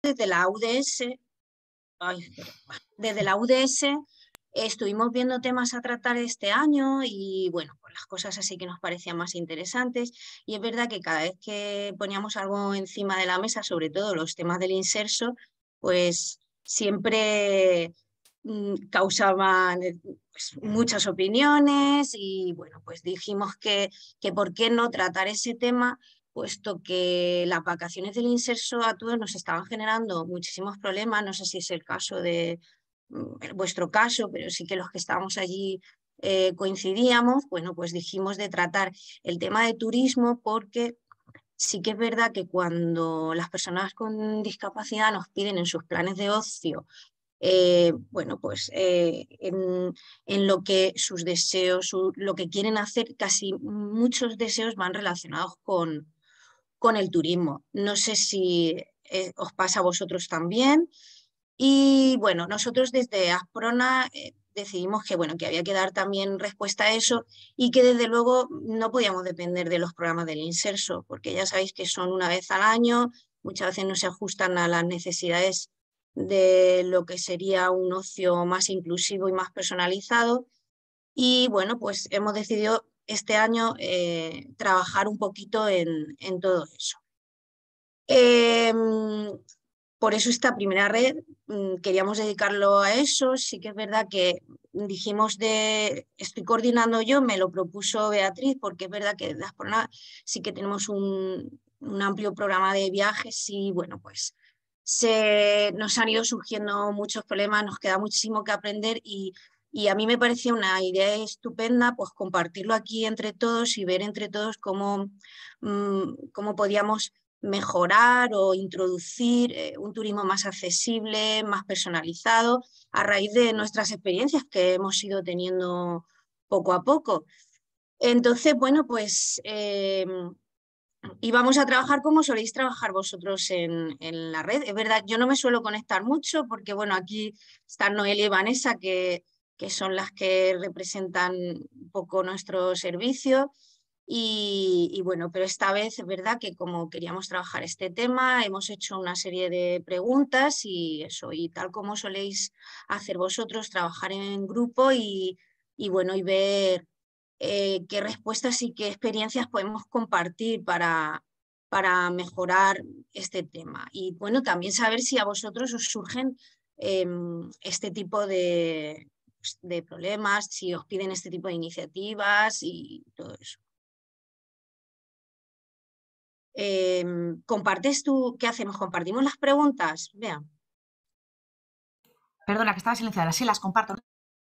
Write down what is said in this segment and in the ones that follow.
desde la UDS, desde la UDS estuvimos viendo temas a tratar este año y bueno, pues las cosas así que nos parecían más interesantes, y es verdad que cada vez que poníamos algo encima de la mesa, sobre todo los temas del inserso, pues siempre causaban pues, muchas opiniones y bueno, pues dijimos que por qué no tratar ese tema, puesto que las vacaciones del inserso a todos nos estaban generando muchísimos problemas. No sé si es el caso de vuestro caso, pero sí que los que estábamos allí coincidíamos. Bueno, pues dijimos de tratar el tema de turismo, porque sí que es verdad que cuando las personas con discapacidad nos piden en sus planes de ocio, bueno, pues en lo que sus deseos, lo que quieren hacer, casi muchos deseos van relacionados con el turismo. No sé si os pasa a vosotros también. Y bueno, nosotros desde Asprona decidimos que, bueno, que había que dar también respuesta a eso y que desde luego no podíamos depender de los programas del Inserso, porque ya sabéis que son una vez al año, muchas veces no se ajustan a las necesidades de lo que sería un ocio más inclusivo y más personalizado. Y bueno, pues hemos decidido este año trabajar un poquito en todo eso. Por eso esta primera red queríamos dedicarlo a eso. Sí que es verdad que dijimos estoy coordinando yo, me lo propuso Beatriz, porque es verdad que desde Asprona sí que tenemos un amplio programa de viajes y bueno, pues nos han ido surgiendo muchos problemas, nos queda muchísimo que aprender y a mí me parecía una idea estupenda pues compartirlo aquí entre todos y ver entre todos cómo podíamos mejorar o introducir un turismo más accesible, más personalizado, a raíz de nuestras experiencias que hemos ido teniendo poco a poco. Entonces, bueno, pues íbamos a trabajar como soléis trabajar vosotros en la red. Es verdad, yo no me suelo conectar mucho porque, bueno, aquí están Noelia y Vanessa, que son las que representan un poco nuestro servicio. Y bueno, pero esta vez es verdad que como queríamos trabajar este tema, hemos hecho una serie de preguntas y eso, y tal como soléis hacer vosotros, trabajar en grupo y bueno, y ver qué respuestas y qué experiencias podemos compartir para mejorar este tema. Y bueno, también saber si a vosotros os surgen este tipo de problemas, si os piden este tipo de iniciativas y todo eso. ¿Compartes tú? ¿Qué hacemos? ¿Compartimos las preguntas? Vean. Perdona, que estaba silenciada. Sí, las comparto.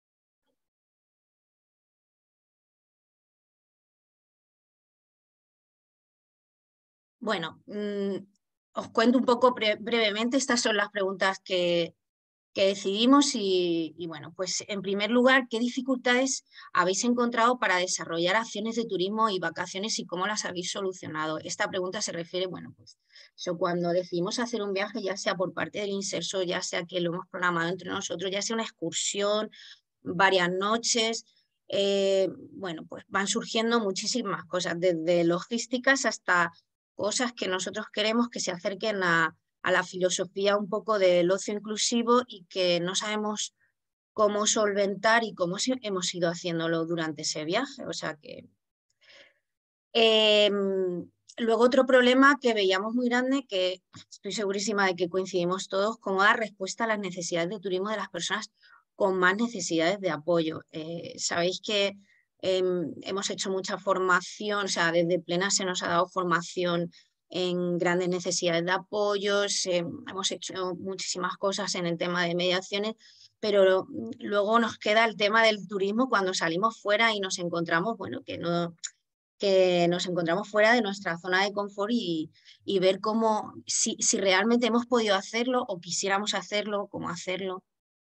Bueno, os cuento un poco brevemente. Estas son las preguntas que decidimos y bueno, pues en primer lugar, ¿qué dificultades habéis encontrado para desarrollar acciones de turismo y vacaciones y cómo las habéis solucionado? Esta pregunta se refiere, bueno, pues cuando decidimos hacer un viaje, ya sea por parte del Inserso, ya sea que lo hemos programado entre nosotros, ya sea una excursión, varias noches, bueno, pues van surgiendo muchísimas cosas, desde logísticas hasta cosas que nosotros queremos que se acerquen a la filosofía un poco del ocio inclusivo y que no sabemos cómo solventar y cómo hemos ido haciéndolo durante ese viaje. O sea que... luego otro problema que veíamos muy grande, que estoy segurísima de que coincidimos todos, cómo dar respuesta a las necesidades de turismo de las personas con más necesidades de apoyo. Sabéis que hemos hecho mucha formación, o sea, desde Plena se nos ha dado formación en grandes necesidades de apoyos, hemos hecho muchísimas cosas en el tema de mediaciones, pero luego nos queda el tema del turismo cuando salimos fuera y nos encontramos, bueno, que nos encontramos fuera de nuestra zona de confort y ver cómo, si realmente hemos podido hacerlo o quisiéramos hacerlo, cómo hacerlo.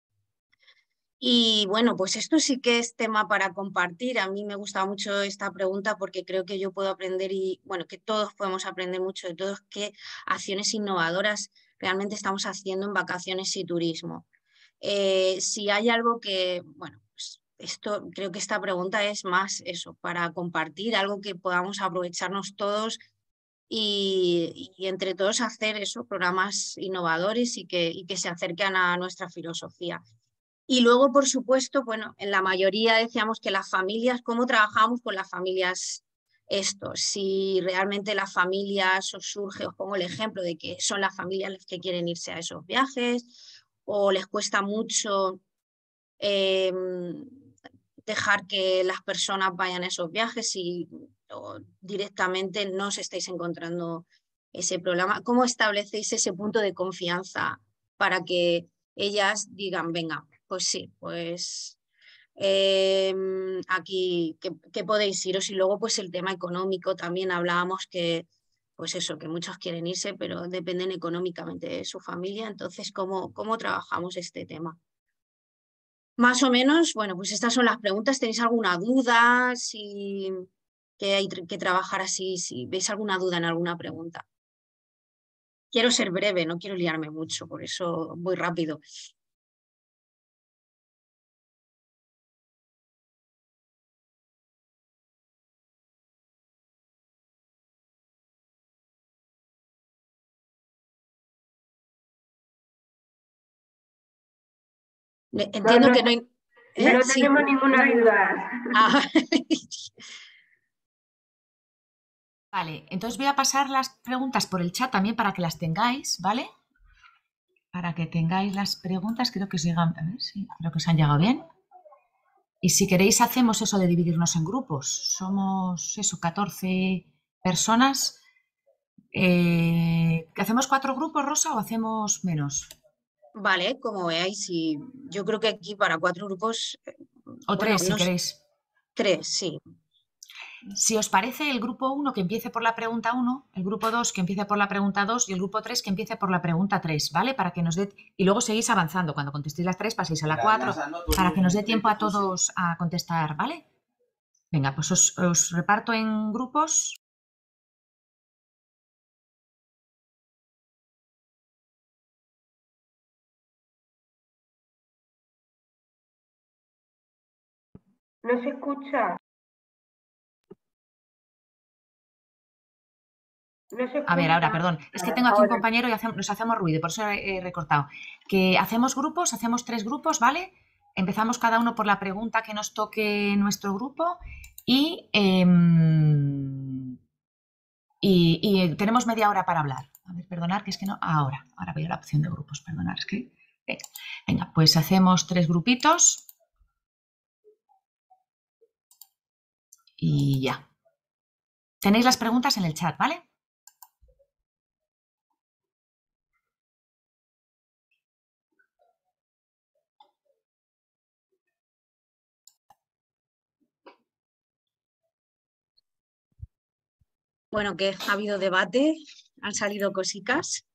Y bueno, pues esto sí que es tema para compartir. A mí me gusta mucho esta pregunta porque creo que yo puedo aprender y, bueno, que todos podemos aprender mucho de todos qué acciones innovadoras realmente estamos haciendo en vacaciones y turismo. Si hay algo que, bueno, pues esto, creo que esta pregunta es más eso, para compartir algo que podamos aprovecharnos todos y entre todos hacer eso, programas innovadores y que se acerquen a nuestra filosofía. Y luego, por supuesto, bueno, en la mayoría decíamos que las familias, ¿cómo trabajamos con las familias esto? Si realmente las familias os surge, os pongo el ejemplo de que son las familias las que quieren irse a esos viajes o les cuesta mucho eh, dejar que las personas vayan a esos viajes y directamente no os estáis encontrando ese problema. ¿Cómo establecéis ese punto de confianza para que ellas digan, venga, pues sí, pues aquí que podéis iros? Y luego pues el tema económico también hablábamos que pues eso, que muchos quieren irse, pero dependen económicamente de su familia. Entonces, ¿cómo trabajamos este tema? Más o menos, bueno, pues estas son las preguntas. ¿Tenéis alguna duda? Si que hay que trabajar así, si veis alguna duda en alguna pregunta. Quiero ser breve, no quiero liarme mucho, por eso voy rápido. Entiendo que no hay... No Sí. tenemos ninguna duda. Ah. Vale, entonces voy a pasar las preguntas por el chat también para que las tengáis, ¿vale? Para que tengáis las preguntas, creo que os llegan, a ver, sí, creo que os han llegado bien. Y si queréis hacemos eso de dividirnos en grupos. Somos eso, 14 personas. ¿Hacemos 4 grupos, Rosa, o hacemos menos? Vale, como veáis, y yo creo que aquí para 4 grupos, O bueno, 3, si queréis. 3, sí. Si os parece, el grupo 1 que empiece por la pregunta 1, el grupo 2 que empiece por la pregunta 2 y el grupo 3 que empiece por la pregunta 3, ¿vale? Para que nos dé... Y luego seguís avanzando. Cuando contestéis las 3 paséis a la 4 para que nos dé tiempo a todos a contestar, ¿vale? Venga, pues os reparto en grupos. No se escucha. No se A ver, escucha. ahora, perdón. Es que tengo aquí un Ahora. compañero y nos hacemos ruido, por eso he recortado. Que hacemos grupos, hacemos 3 grupos, ¿vale? Empezamos cada uno por la pregunta que nos toque en nuestro grupo y tenemos media hora para hablar. A ver, perdonad, que es que no. Ahora veo la opción de grupos, perdonad, es que. Venga, pues hacemos 3 grupitos. Y ya. Tenéis las preguntas en el chat, ¿vale? Bueno, que ha habido debate, han salido cositas.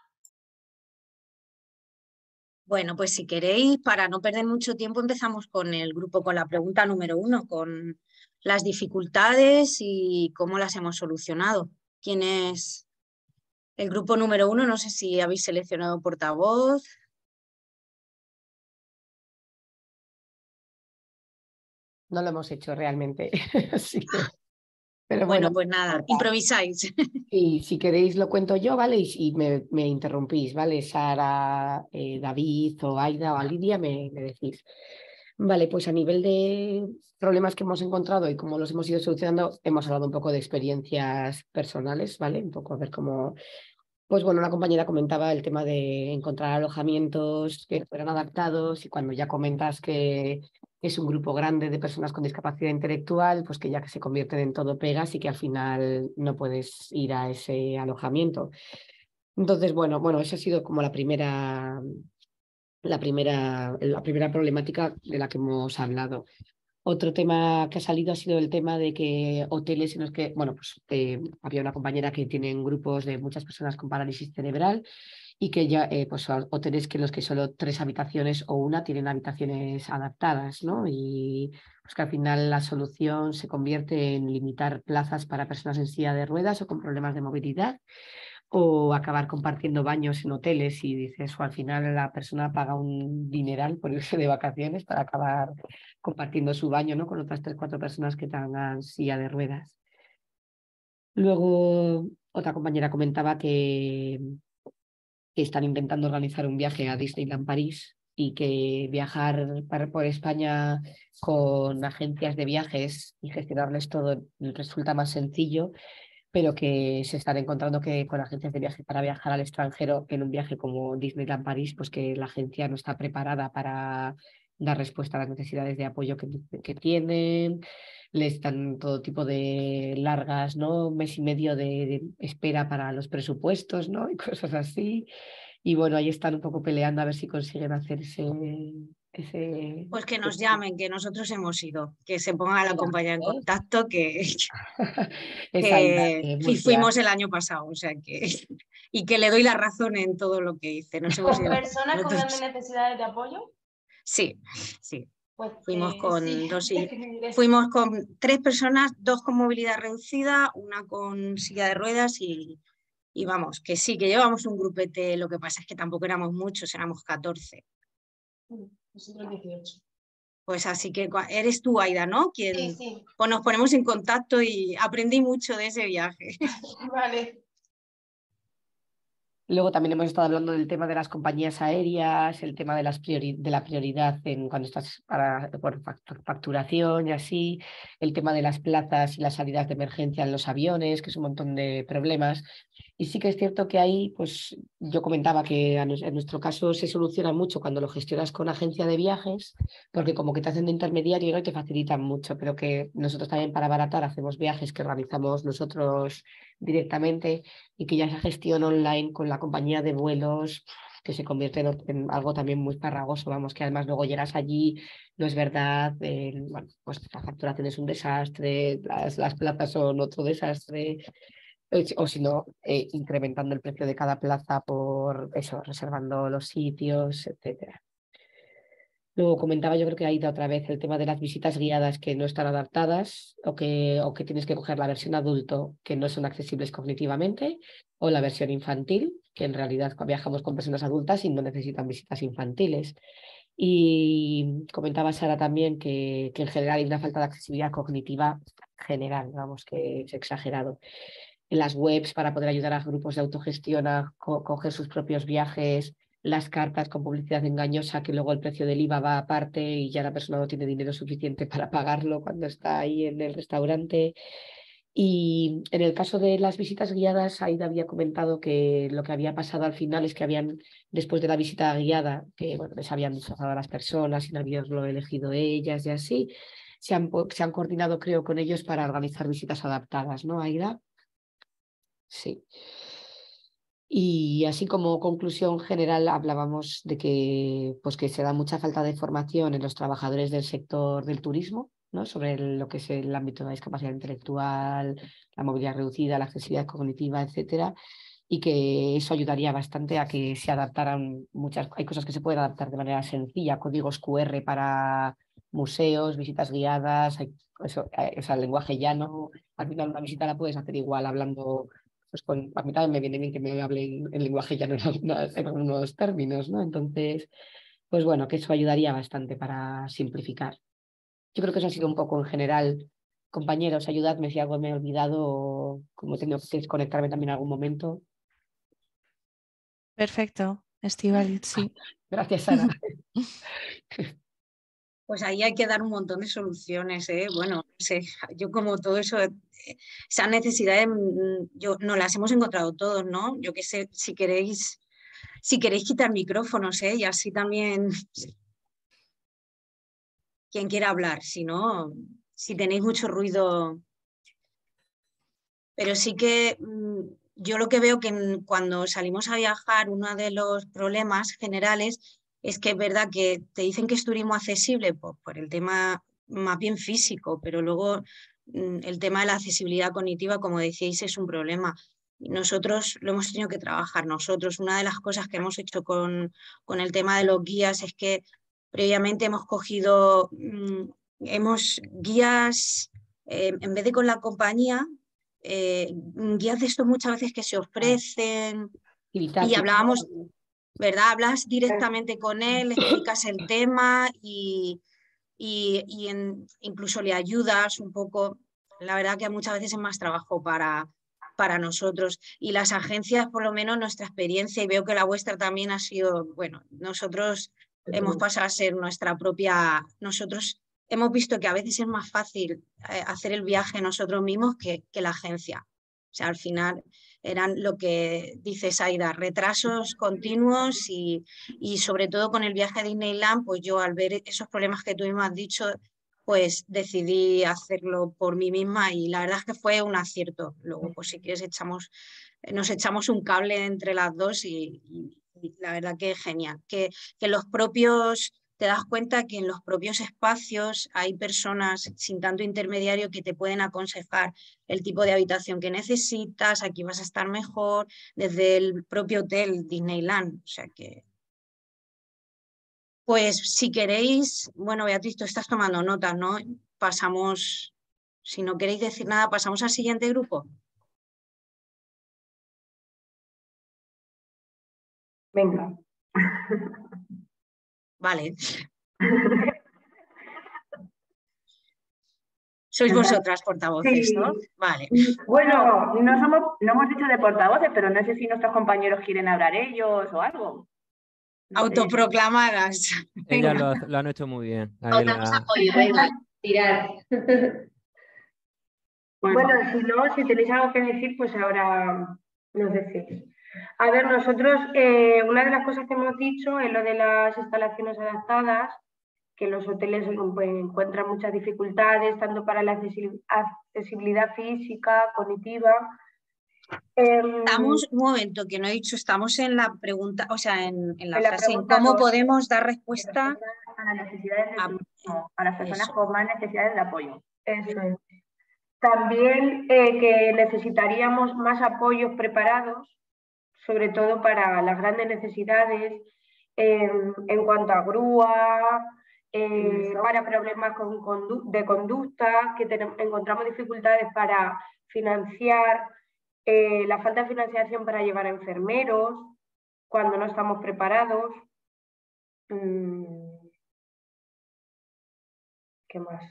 Bueno, pues si queréis, para no perder mucho tiempo, empezamos con el grupo, con la pregunta número 1, con las dificultades y cómo las hemos solucionado. ¿Quién es el grupo número 1? No sé si habéis seleccionado portavoz. No lo hemos hecho realmente, así que... Pero Bueno, bueno, pues nada, improvisáis. y si queréis lo cuento yo, ¿vale? Y me interrumpís, ¿vale? Sara, David o Aida o Lidia me decís. Vale, pues a nivel de problemas que hemos encontrado y cómo los hemos ido solucionando, hemos hablado un poco de experiencias personales, ¿vale? Un poco a ver cómo... Pues bueno, una compañera comentaba el tema de encontrar alojamientos que fueran adaptados y cuando ya comentas que es un grupo grande de personas con discapacidad intelectual, pues que ya que se convierten en todo pegas y que al final no puedes ir a ese alojamiento. Entonces, bueno, esa ha sido como la primera problemática de la que hemos hablado. Otro tema que ha salido ha sido el tema de que hoteles en los que, bueno, pues había una compañera que tienen grupos de muchas personas con parálisis cerebral y que ya, pues son hoteles que en los que solo 3 habitaciones o una tienen habitaciones adaptadas, ¿no? Y pues que al final la solución se convierte en limitar plazas para personas en silla de ruedas o con problemas de movilidad o acabar compartiendo baños en hoteles y dices, o al final la persona paga un dineral por irse de vacaciones para acabar compartiendo su baño, ¿no? Con otras 3 o 4 personas que tengan silla de ruedas. Luego, otra compañera comentaba que están intentando organizar un viaje a Disneyland París y que viajar por España con agencias de viajes y gestionarles todo resulta más sencillo, pero que se están encontrando que con agencias de viaje para viajar al extranjero en un viaje como Disneyland París, pues que la agencia no está preparada para dar respuesta a las necesidades de apoyo que tienen, les dan todo tipo de largas, ¿no? Un mes y medio de espera para los presupuestos, ¿no? Y cosas así. Y bueno, ahí están un poco peleando a ver si consiguen hacer ese... Pues que nos llamen, que nosotros hemos ido, que se ponga la compañía en ¿eh? contacto, que, Esa Aida que de Murcia. fuimos el año pasado, o sea que, y que le doy la razón en todo lo que hice. Nos hemos ¿Con ido personas con grandes nosotros. necesidades de apoyo? Sí, sí. Pues Fuimos que con sí, dos definir eso. fuimos con 3 personas, 2 con movilidad reducida, una con silla de ruedas y vamos, que sí, que llevamos un grupete, lo que pasa es que tampoco éramos muchos, éramos 14. Nosotros 18. Pues así que eres tú, Aida, ¿no? Sí, sí. Pues nos ponemos en contacto y aprendí mucho de ese viaje. Vale. Luego también hemos estado hablando del tema de las compañías aéreas, el tema de, de la prioridad en cuando estás por facturación y así, el tema de las plazas y las salidas de emergencia en los aviones, que es un montón de problemas. Y sí que es cierto que ahí, pues yo comentaba que en nuestro caso se soluciona mucho cuando lo gestionas con agencia de viajes, porque como que te hacen de intermediario, ¿no? Y te facilitan mucho, pero que nosotros también para abaratar hacemos viajes que organizamos nosotros directamente y que ya esa gestión online con la compañía de vuelos que se convierte en algo también muy farragoso, vamos, que además luego llegas allí, no es verdad, bueno, pues la facturación es un desastre, las plazas son otro desastre, o si no, incrementando el precio de cada plaza por eso, reservando los sitios, etcétera. Luego comentaba, yo creo que ha ido otra vez el tema de las visitas guiadas que no están adaptadas o que tienes que coger la versión adulto que no son accesibles cognitivamente o la versión infantil, que en realidad viajamos con personas adultas y no necesitan visitas infantiles. Y comentaba Sara también que en general hay una falta de accesibilidad cognitiva general, vamos, que es exagerado. En las webs para poder ayudar a grupos de autogestión a coger sus propios viajes, las cartas con publicidad engañosa que luego el precio del IVA va aparte y ya la persona no tiene dinero suficiente para pagarlo cuando está ahí en el restaurante. Y en el caso de las visitas guiadas, Aida había comentado que lo que había pasado al final es que habían, después de la visita guiada, que bueno, les habían disfrazado a las personas sin haberlo elegido ellas y así, se han coordinado, creo, con ellos para organizar visitas adaptadas, ¿no, Aida? Sí. Y así como conclusión general hablábamos de que, pues que se da mucha falta de formación en los trabajadores del sector del turismo, ¿no? Sobre lo que es el ámbito de la discapacidad intelectual, la movilidad reducida, la accesibilidad cognitiva, etcétera, y que eso ayudaría bastante a que se adaptaran hay cosas que se pueden adaptar de manera sencilla, códigos QR para museos, visitas guiadas, eso, o sea, el lenguaje llano, al final una visita la puedes hacer igual hablando pues a mí también me viene bien que me hablen en lenguaje llano en algunos términos, ¿no? Entonces, pues bueno, que eso ayudaría bastante para simplificar. Yo creo que eso ha sido un poco en general. Compañeros, ayudadme si algo me he olvidado o como he tenido que desconectarme también en algún momento. Perfecto, Estíbaliz, sí. Gracias, Sara. Pues ahí hay que dar un montón de soluciones, ¿eh? Bueno, no sé, yo como todo eso, esas necesidades, no las hemos encontrado todos, ¿no? Yo qué sé, si queréis quitar micrófonos, ¿eh? Y así también quien quiera hablar, si no, si tenéis mucho ruido. Pero sí que yo lo que veo que cuando salimos a viajar, uno de los problemas generales es que es verdad que te dicen que es turismo accesible por el tema más bien físico, pero luego el tema de la accesibilidad cognitiva, como decíais, es un problema. Nosotros lo hemos tenido que trabajar nosotros. Una de las cosas que hemos hecho con el tema de los guías es que previamente hemos cogido guías, en vez de con la compañía, guías de estos muchas veces que se ofrecen y hablábamos, ¿verdad? Hablas directamente con él, explicas el tema y incluso le ayudas un poco. La verdad que muchas veces es más trabajo para para nosotros. Y las agencias, por lo menos nuestra experiencia, y veo que la vuestra también ha sido, bueno, nosotros hemos pasado a ser nuestra propia, nosotros hemos visto que a veces es más fácil hacer el viaje nosotros mismos que la agencia. O sea, al final eran lo que dice Saida, retrasos continuos y sobre todo con el viaje a Disneyland, pues yo al ver esos problemas que tú mismo has dicho, pues decidí hacerlo por mí misma y la verdad es que fue un acierto. Luego, pues si quieres, nos echamos un cable entre las dos y la verdad que es genial. Que los propios, te das cuenta que en los propios espacios hay personas sin tanto intermediario que te pueden aconsejar el tipo de habitación que necesitas, aquí vas a estar mejor, desde el propio hotel Disneyland. O sea que... Pues si queréis, bueno, Beatriz, tú estás tomando notas, ¿no? Pasamos, si no queréis decir nada, pasamos al siguiente grupo. Venga. Vale. Sois vosotras portavoces, ¿no? Sí. Vale. Bueno, no hemos dicho de portavoces, pero no sé si nuestros compañeros quieren hablar ellos o algo. No sé. Autoproclamadas. Ellas Venga. lo han hecho muy bien. Ahí Damos apoyo, venga, tirar. Bueno, si tenéis algo que decir, pues ahora nos decís. A ver, nosotros, una de las cosas que hemos dicho es lo de las instalaciones adaptadas, que los hoteles pues, encuentran muchas dificultades, tanto para la accesibilidad física, cognitiva. Estamos, un momento, que no he dicho, estamos en la pregunta, o sea, en la frase, en cómo 2, podemos dar respuesta a las necesidades del turismo, a las personas eso. con más necesidades de apoyo. Eso es. También que necesitaríamos más apoyos preparados, sobre todo para las grandes necesidades, en cuanto a grúa, para problemas de conducta, que encontramos dificultades para financiar, la falta de financiación para llevar a enfermeros cuando no estamos preparados. ¿Qué más?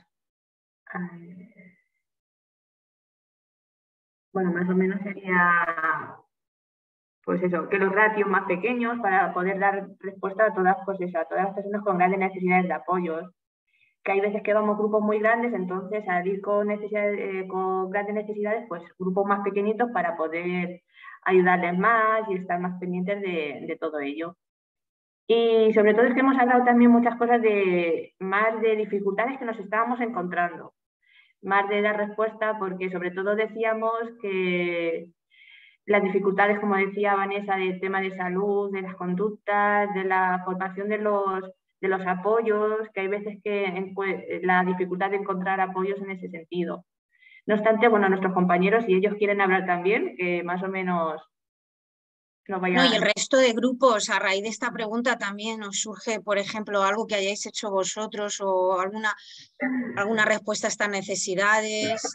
Bueno, más o menos sería, pues eso, que los ratios más pequeños para poder dar respuesta a todas, pues eso, a todas las personas con grandes necesidades de apoyos. Que hay veces que vamos grupos muy grandes, entonces al ir con grandes necesidades, pues grupos más pequeñitos para poder ayudarles más y estar más pendientes de todo ello. Y sobre todo es que hemos hablado también muchas cosas más de dificultades que nos estábamos encontrando, más de dar respuesta, porque sobre todo decíamos que las dificultades, como decía Vanessa, del tema de salud, de las conductas, de la formación de los apoyos, que hay veces que la dificultad de encontrar apoyos en ese sentido. No obstante, bueno, nuestros compañeros, si ellos quieren hablar también, que más o menos no vayan... No, y el resto de grupos, a raíz de esta pregunta también os surge, por ejemplo, algo que hayáis hecho vosotros o alguna respuesta a estas necesidades.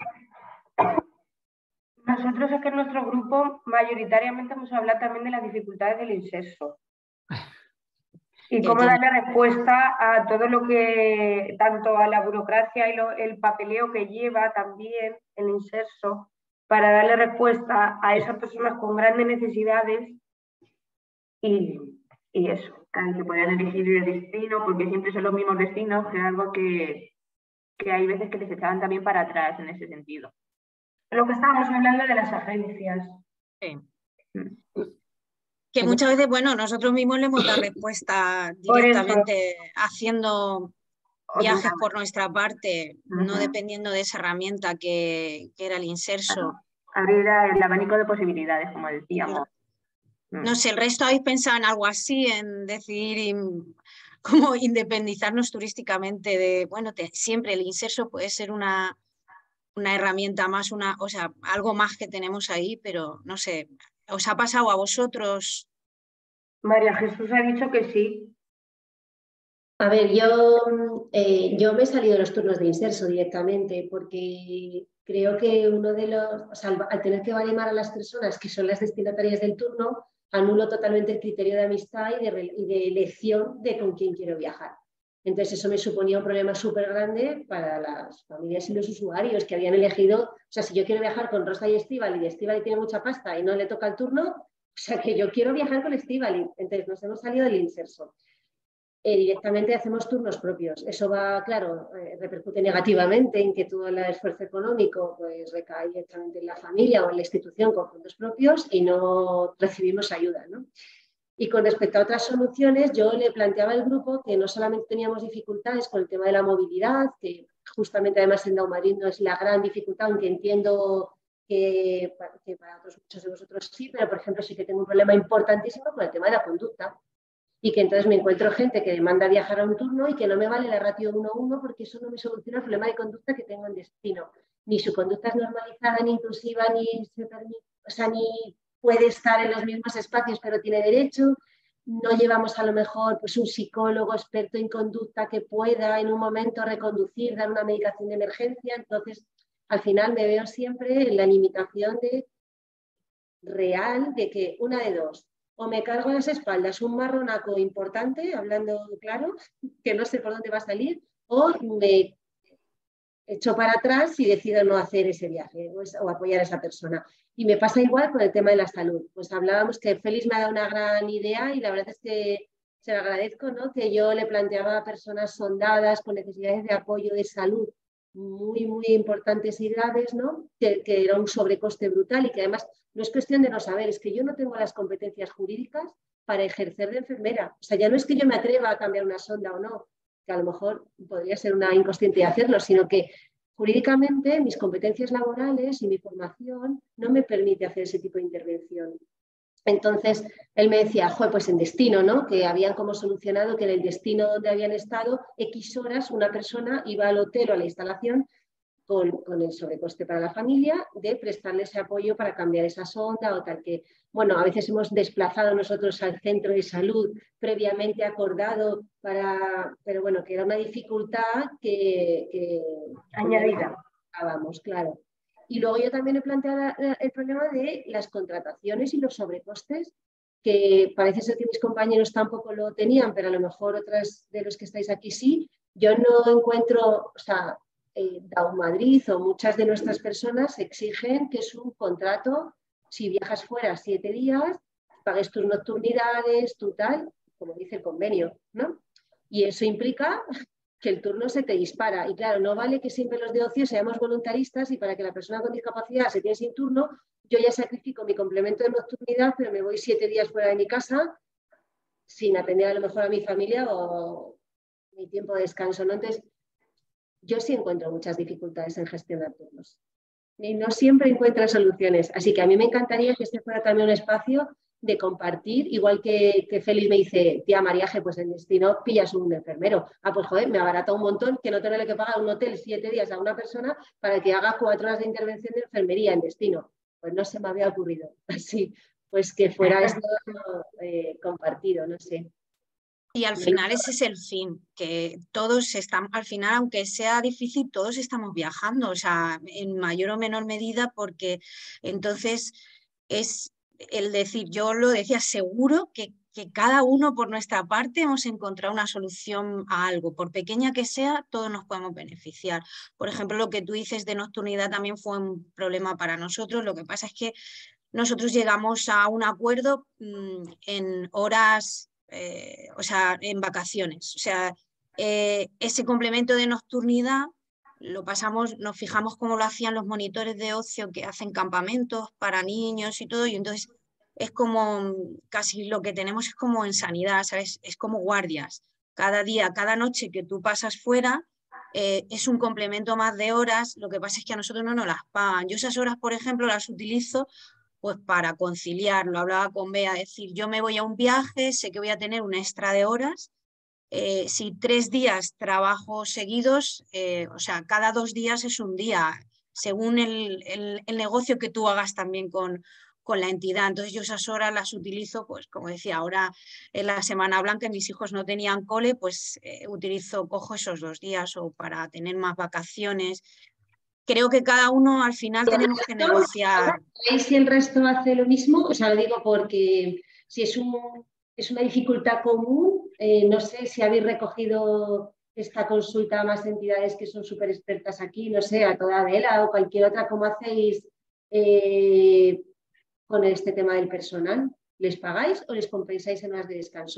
Nosotros es que en nuestro grupo mayoritariamente hemos hablado también de las dificultades del inserso. Y cómo darle respuesta a todo lo que, tanto a la burocracia y el papeleo que lleva también el inserso, para darle respuesta a esas personas con grandes necesidades y eso, que puedan elegir el destino, porque siempre son los mismos destinos, que es algo que hay veces que les echaban también para atrás en ese sentido. Lo que estábamos hablando de las agencias. Sí. Que muchas veces, bueno, nosotros mismos le hemos dado respuesta directamente haciendo viajes por nuestra parte, no dependiendo de esa herramienta que era el inserso. Abrir el abanico de posibilidades, como decíamos. No sé, ¿el resto habéis pensado en algo así, en decidir cómo independizarnos turísticamente de, bueno, siempre el inserso puede ser una herramienta más, o sea, algo más que tenemos ahí, pero no sé, ¿os ha pasado a vosotros? María Jesús ha dicho que sí. A ver, yo me he salido de los turnos de inserso directamente porque creo que o sea, al tener que animar a las personas que son las destinatarias del turno, anulo totalmente el criterio de amistad y de elección de con quién quiero viajar. Entonces eso me suponía un problema súper grande para las familias y los usuarios que habían elegido, o sea, si yo quiero viajar con Rosa y Estíbaliz tiene mucha pasta y no le toca el turno, o sea, que yo quiero viajar con Estíbaliz. Entonces nos hemos salido del inserso. Directamente hacemos turnos propios. Eso va, claro, repercute negativamente en que todo el esfuerzo económico pues, recae directamente en la familia o en la institución con fondos propios y no recibimos ayuda, ¿no? Y con respecto a otras soluciones, yo le planteaba al grupo que no solamente teníamos dificultades con el tema de la movilidad, que justamente además en Daumarín no es la gran dificultad, aunque entiendo que para otros, muchos de vosotros sí, pero por ejemplo sí que tengo un problema importantísimo con el tema de la conducta. Y que entonces me encuentro gente que demanda viajar a un turno y que no me vale la ratio 1:1 porque eso no me soluciona el problema de conducta que tengo en destino. Ni su conducta es normalizada, ni inclusiva, ni puede estar en los mismos espacios, pero tiene derecho. No llevamos a lo mejor pues, un psicólogo experto en conducta que pueda en un momento reconducir, dar una medicación de emergencia. Entonces, al final me veo siempre en la limitación real de que una de dos, o me cargo a las espaldas un marronaco importante, hablando claro, que no sé por dónde va a salir, o me echo para atrás y decido no hacer ese viaje o apoyar a esa persona. Y me pasa igual con el tema de la salud. Pues hablábamos que Félix me ha dado una gran idea y la verdad es que se lo agradezco, ¿no? Que yo le planteaba a personas sondadas con necesidades de apoyo de salud muy, muy importantes y graves, ¿no? Que era un sobrecoste brutal y que además no es cuestión de no saber, es que yo no tengo las competencias jurídicas para ejercer de enfermera. O sea, ya no es que yo me atreva a cambiar una sonda o no, que a lo mejor podría ser una inconsciente de hacerlo, sino que jurídicamente mis competencias laborales y mi formación no me permite hacer ese tipo de intervención. Entonces, él me decía, pues en destino, ¿no? Que habían como solucionado que en el destino donde habían estado X horas una persona iba al hotel o a la instalación con el sobrecoste para la familia de prestarle ese apoyo para cambiar esa sonda o tal que, bueno, a veces hemos desplazado nosotros al centro de salud previamente acordado pero bueno, que era una dificultad que añadida. Vamos, claro. Y luego yo también he planteado el problema de las contrataciones y los sobrecostes, que parece ser que mis compañeros tampoco lo tenían, pero a lo mejor otras de los que estáis aquí sí. Yo no encuentro, o sea, Daumadrid o muchas de nuestras personas exigen que es un contrato, si viajas fuera 7 días, pagues tus nocturnidades, tu tal, como dice el convenio, ¿no? Y eso implica que el turno se te dispara. Y claro, no vale que siempre los de ocio seamos voluntaristas y para que la persona con discapacidad se quede sin turno, yo ya sacrifico mi complemento de nocturnidad, pero me voy 7 días fuera de mi casa sin atender a lo mejor a mi familia o mi tiempo de descanso, ¿no? Entonces, yo sí encuentro muchas dificultades en gestionar turnos. Y no siempre encuentro soluciones. Así que a mí me encantaría que este fuera también un espacio de compartir, igual que Félix me dice, tía Mariaje, pues en destino pillas un enfermero. Pues joder, me abarata un montón que no tenerle que pagar un hotel 7 días a una persona para que haga 4 horas de intervención de enfermería en destino. Pues no se me había ocurrido. Así, pues que fuera esto compartido, no sé. Y al final ese es el fin, que todos estamos, al final, aunque sea difícil, todos estamos viajando, o sea, en mayor o menor medida, porque entonces es el decir, yo lo decía, seguro que cada uno por nuestra parte hemos encontrado una solución a algo, por pequeña que sea, todos nos podemos beneficiar. Por ejemplo, lo que tú dices de nocturnidad también fue un problema para nosotros, lo que pasa es que nosotros llegamos a un acuerdo en horas... o sea, en vacaciones. O sea, ese complemento de nocturnidad lo pasamos, nos fijamos cómo lo hacían los monitores de ocio que hacen campamentos para niños y todo, y entonces es como casi lo que tenemos es como en sanidad, ¿sabes? Es como guardias. Cada día, cada noche que tú pasas fuera, es un complemento más de horas, lo que pasa es que a nosotros no nos las pagan. Yo esas horas, por ejemplo, las utilizo pues para conciliar, lo hablaba con Bea, decir, yo me voy a un viaje, sé que voy a tener un extra de horas, si 3 días trabajo seguidos, o sea, cada 2 días es un día, según el negocio que tú hagas también con la entidad. Entonces yo esas horas las utilizo, pues como decía, ahora en la Semana Blanca mis hijos no tenían cole, pues cojo esos 2 días o para tener más vacaciones. Creo que cada uno al final tenemos que negociar. ¿Veis si el resto hace lo mismo? O sea, lo digo porque si es un es una dificultad común. No sé si habéis recogido esta consulta a más entidades que son súper expertas aquí, no sé, a toda vela o cualquier otra. ¿Cómo hacéis con este tema del personal? ¿Les pagáis o les compensáis en horas de descanso?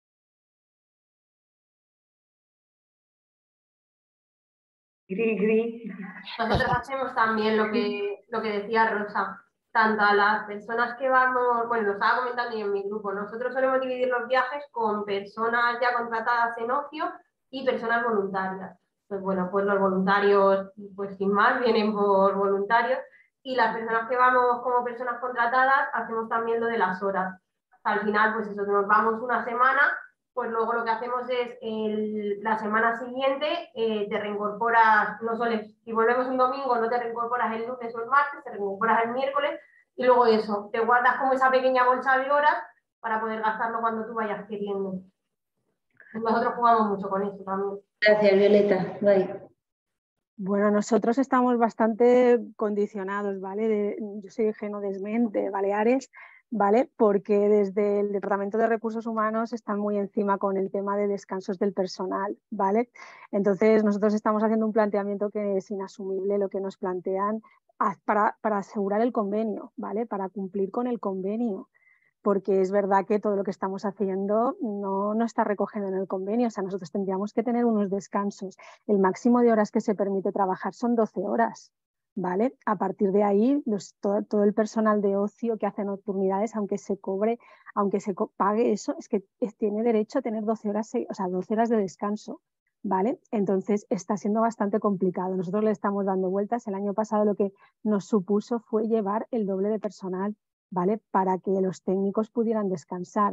Nosotros hacemos también lo que decía Rosa, tanto a las personas que vamos, bueno, lo estaba comentando yo en mi grupo, nosotros solemos dividir los viajes con personas ya contratadas en ocio y personas voluntarias. Pues bueno, pues los voluntarios, pues sin más, vienen por voluntarios, y las personas que vamos como personas contratadas hacemos también lo de las horas. Al final, pues eso, nos vamos una semana, pues luego lo que hacemos es la semana siguiente te reincorporas, no sueles, si volvemos un domingo no te reincorporas el lunes o el martes, te reincorporas el miércoles y luego eso, te guardas como esa pequeña bolsa de horas para poder gastarlo cuando tú vayas queriendo. Nosotros jugamos mucho con eso también. Gracias, Violeta. Bye. Bueno, nosotros estamos bastante condicionados, ¿vale? Yo soy Genodesment de Baleares, ¿vale? Porque desde el Departamento de Recursos Humanos están muy encima con el tema de descansos del personal, ¿vale? Entonces nosotros estamos haciendo un planteamiento que es inasumible lo que nos plantean para asegurar el convenio, ¿vale? Para cumplir con el convenio. Porque es verdad que todo lo que estamos haciendo no está recogido en el convenio. O sea, nosotros tendríamos que tener unos descansos. El máximo de horas que se permite trabajar son 12 horas, ¿vale? A partir de ahí, todo el personal de ocio que hace nocturnidades, aunque se cobre, aunque se pague eso, es que tiene derecho a tener 12 horas, o sea, 12 horas de descanso, ¿vale? Entonces está siendo bastante complicado. Nosotros le estamos dando vueltas. El año pasado lo que nos supuso fue llevar el doble de personal, ¿vale? Para que los técnicos pudieran descansar.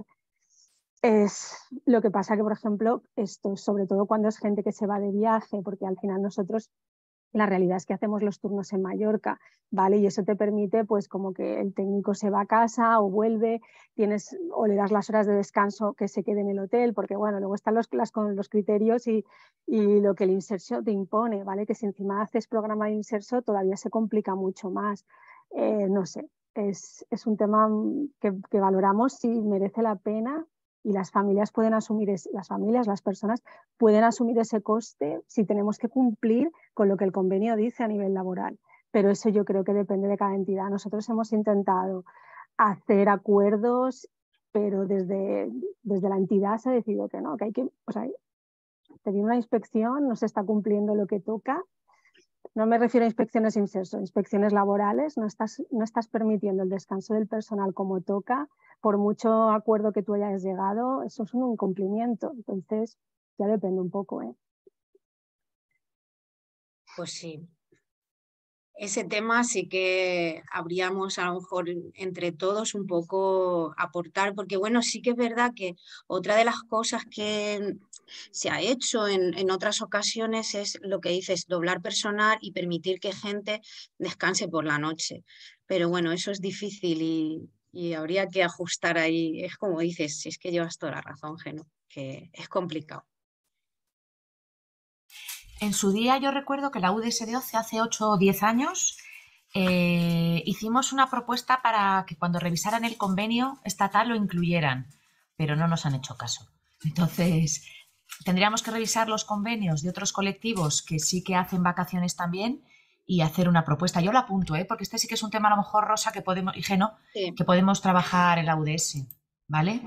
Es lo que pasa que, por ejemplo, esto, sobre todo cuando es gente que se va de viaje, porque al final nosotros, la realidad es que hacemos los turnos en Mallorca, ¿vale? Y eso te permite, pues, como que el técnico se va a casa o vuelve, o le das las horas de descanso que se quede en el hotel, porque, bueno, luego están los criterios y lo que el Inserso te impone, ¿vale? Que si encima haces programa de Inserso todavía se complica mucho más. No sé. Es un tema que valoramos si merece la pena y las familias pueden asumir, las personas pueden asumir ese coste si tenemos que cumplir con lo que el convenio dice a nivel laboral. Pero eso yo creo que depende de cada entidad. Nosotros hemos intentado hacer acuerdos, pero desde la entidad se ha decidido que no, que hay que, o sea, te viene una inspección, no se está cumpliendo lo que toca. No me refiero a inspecciones Inserso, inspecciones laborales, no estás permitiendo el descanso del personal como toca, por mucho acuerdo que tú hayas llegado, eso es un incumplimiento. Entonces, ya depende un poco, ¿eh? Pues sí. Ese tema sí que habríamos a lo mejor entre todos un poco aportar, porque bueno, sí que es verdad que otra de las cosas que se ha hecho en otras ocasiones es lo que dices, doblar personal y permitir que gente descanse por la noche. Pero bueno, eso es difícil y habría que ajustar ahí. Es como dices, si es que llevas toda la razón, Geno, que es complicado. En su día yo recuerdo que la UDS de OCE hace 8 o 10 años hicimos una propuesta para que cuando revisaran el convenio estatal lo incluyeran, pero no nos han hecho caso. Entonces, tendríamos que revisar los convenios de otros colectivos que sí que hacen vacaciones también y hacer una propuesta. Yo lo apunto, porque este sí que es un tema a lo mejor, Rosa, que podemos, y Geno, sí, que podemos trabajar en la UDS, ¿vale?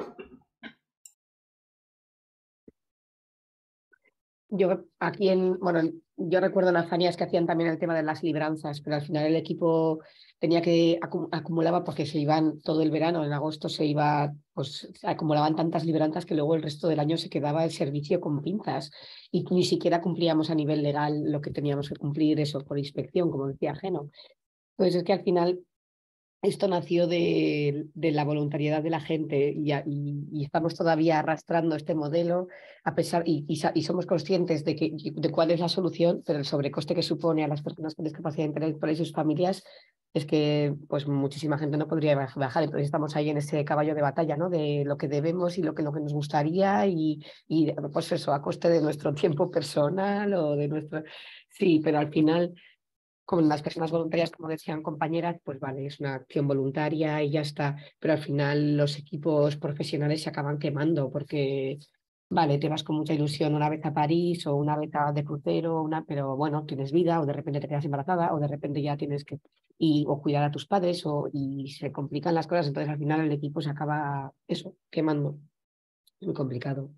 Yo aquí yo recuerdo en Azanías que hacían también el tema de las libranzas, pero al final el equipo tenía que acumulaba porque se iban todo el verano, en agosto se acumulaban tantas libranzas que luego el resto del año se quedaba el servicio con pinzas y ni siquiera cumplíamos a nivel legal lo que teníamos que cumplir, eso por inspección, como decía Geno. Entonces es que al final esto nació de la voluntariedad de la gente y estamos todavía arrastrando este modelo a pesar y somos conscientes de cuál es la solución, pero el sobrecoste que supone a las personas con discapacidad intelectual y sus familias es que pues muchísima gente no podría bajar. Entonces estamos ahí en ese caballo de batalla, ¿no? De lo que debemos y lo que nos gustaría y pues eso, a coste de nuestro tiempo personal o de nuestro... Sí, pero al final... Con las personas voluntarias, como decían compañeras, pues vale, es una acción voluntaria y ya está, pero al final los equipos profesionales se acaban quemando porque, vale, te vas con mucha ilusión una vez a París o una vez de crucero, pero bueno, tienes vida o de repente te quedas embarazada o de repente ya tienes que o cuidar a tus padres y se complican las cosas, entonces al final el equipo se acaba eso, quemando. Es muy complicado.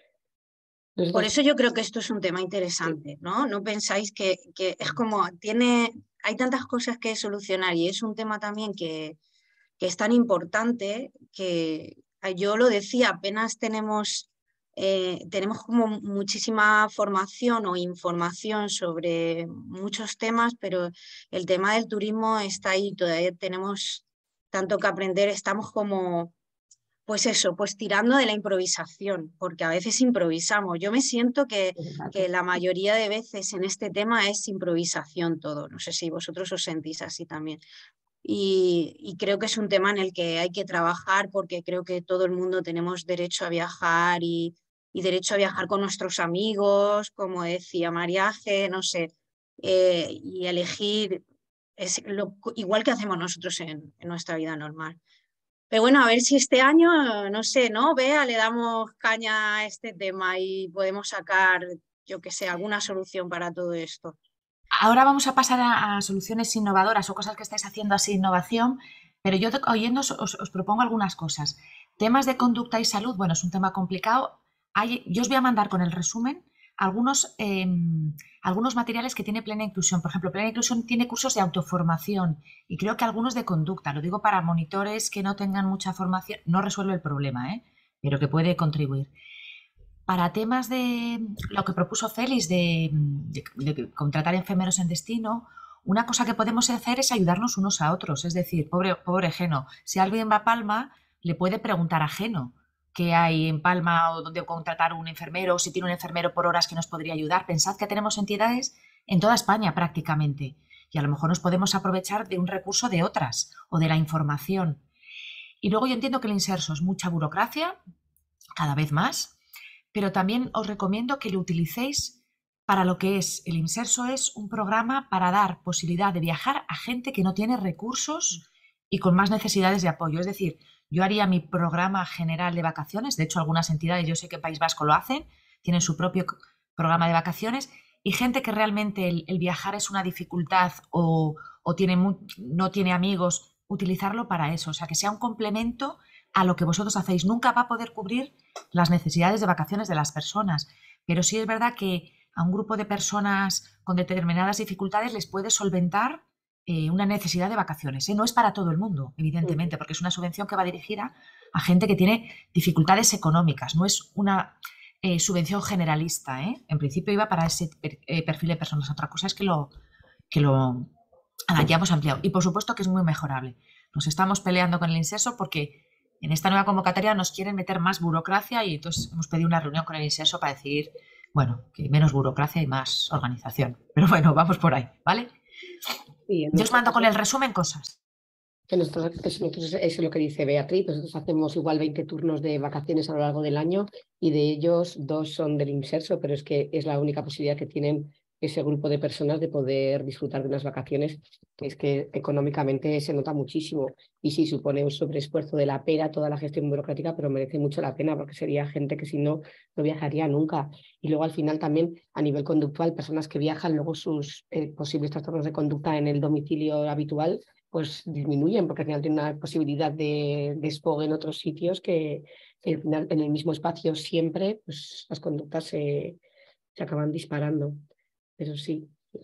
Por eso yo creo que esto es un tema interesante, ¿no? No pensáis que es como, hay tantas cosas que solucionar y es un tema también que es tan importante que yo lo decía, apenas tenemos como muchísima formación o información sobre muchos temas, pero el tema del turismo está ahí, todavía tenemos tanto que aprender, estamos como pues eso, pues tirando de la improvisación, porque a veces improvisamos. Yo me siento que la mayoría de veces en este tema es improvisación todo. No sé si vosotros os sentís así también. Y creo que es un tema en el que hay que trabajar porque creo que todo el mundo tenemos derecho a viajar y derecho a viajar con nuestros amigos, como decía Mariaje, no sé, y elegir igual que hacemos nosotros en nuestra vida normal. Pero bueno, a ver si este año, no sé, ¿no? Bea, le damos caña a este tema y podemos sacar, yo qué sé, alguna solución para todo esto. Ahora vamos a pasar a soluciones innovadoras o cosas que estáis haciendo así, innovación, pero yo oyendo os propongo algunas cosas. Temas de conducta y salud, bueno, es un tema complicado. Yo os voy a mandar con el resumen algunos materiales que tiene Plena Inclusión. Por ejemplo, Plena Inclusión tiene cursos de autoformación y creo que algunos de conducta. Lo digo para monitores que no tengan mucha formación. No resuelve el problema, pero que puede contribuir. Para temas de lo que propuso Félix de contratar enfermeros en destino, una cosa que podemos hacer es ayudarnos unos a otros. Es decir, pobre Geno, si alguien va a Palma, le puede preguntar a Geno qué hay en Palma o dónde contratar un enfermero, o si tiene un enfermero por horas que nos podría ayudar. Pensad que tenemos entidades en toda España prácticamente y a lo mejor nos podemos aprovechar de un recurso de otras o de la información. Y luego yo entiendo que el inserso es mucha burocracia, cada vez más, pero también os recomiendo que lo utilicéis para lo que es. El Inserso es un programa para dar posibilidad de viajar a gente que no tiene recursos y con más necesidades de apoyo. Es decir, yo haría mi programa general de vacaciones, de hecho algunas entidades, yo sé que País Vasco lo hacen, tienen su propio programa de vacaciones, y gente que realmente el viajar es una dificultad o no tiene amigos, utilizarlo para eso, o sea, que sea un complemento a lo que vosotros hacéis. Nunca va a poder cubrir las necesidades de vacaciones de las personas, pero sí es verdad que a un grupo de personas con determinadas dificultades les puede solventar una necesidad de vacaciones. No es para todo el mundo, evidentemente, porque es una subvención que va dirigida a gente que tiene dificultades económicas, no es una subvención generalista. En principio iba para ese perfil de personas. Otra cosa es que lo hayamos ampliado. Y por supuesto que es muy mejorable. Nos estamos peleando con el Inserso porque en esta nueva convocatoria nos quieren meter más burocracia y entonces hemos pedido una reunión con el Inserso para decidir, bueno, que menos burocracia y más organización. Pero bueno, vamos por ahí, ¿vale? Sí, yo os mando con el resumen cosas. Nosotros, eso es lo que dice Beatriz. Nosotros hacemos igual 20 turnos de vacaciones a lo largo del año y de ellos 2 son del Inserso, pero es que es la única posibilidad que tienen ese grupo de personas de poder disfrutar de unas vacaciones, que es que económicamente se nota muchísimo y sí supone un sobreesfuerzo de la pena toda la gestión burocrática, pero merece mucho la pena porque sería gente que si no, no viajaría nunca. Y luego al final también a nivel conductual, personas que viajan, luego sus posibles trastornos de conducta en el domicilio habitual pues disminuyen porque al final tienen una posibilidad de desfogue en otros sitios que al final en el mismo espacio siempre pues las conductas se acaban disparando. Pero sí.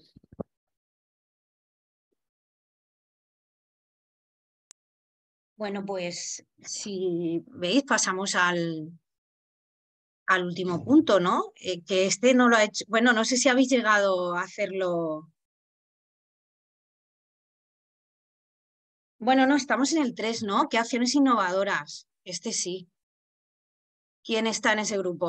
Bueno, pues si veis, pasamos al último punto, ¿no? Que este no lo ha hecho. Bueno, no sé si habéis llegado a hacerlo. Bueno, no, estamos en el 3, ¿no? ¿Qué acciones innovadoras? Este sí. ¿Quién está en ese grupo?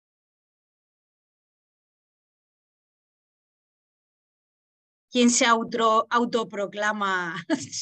¿Quién se autoproclama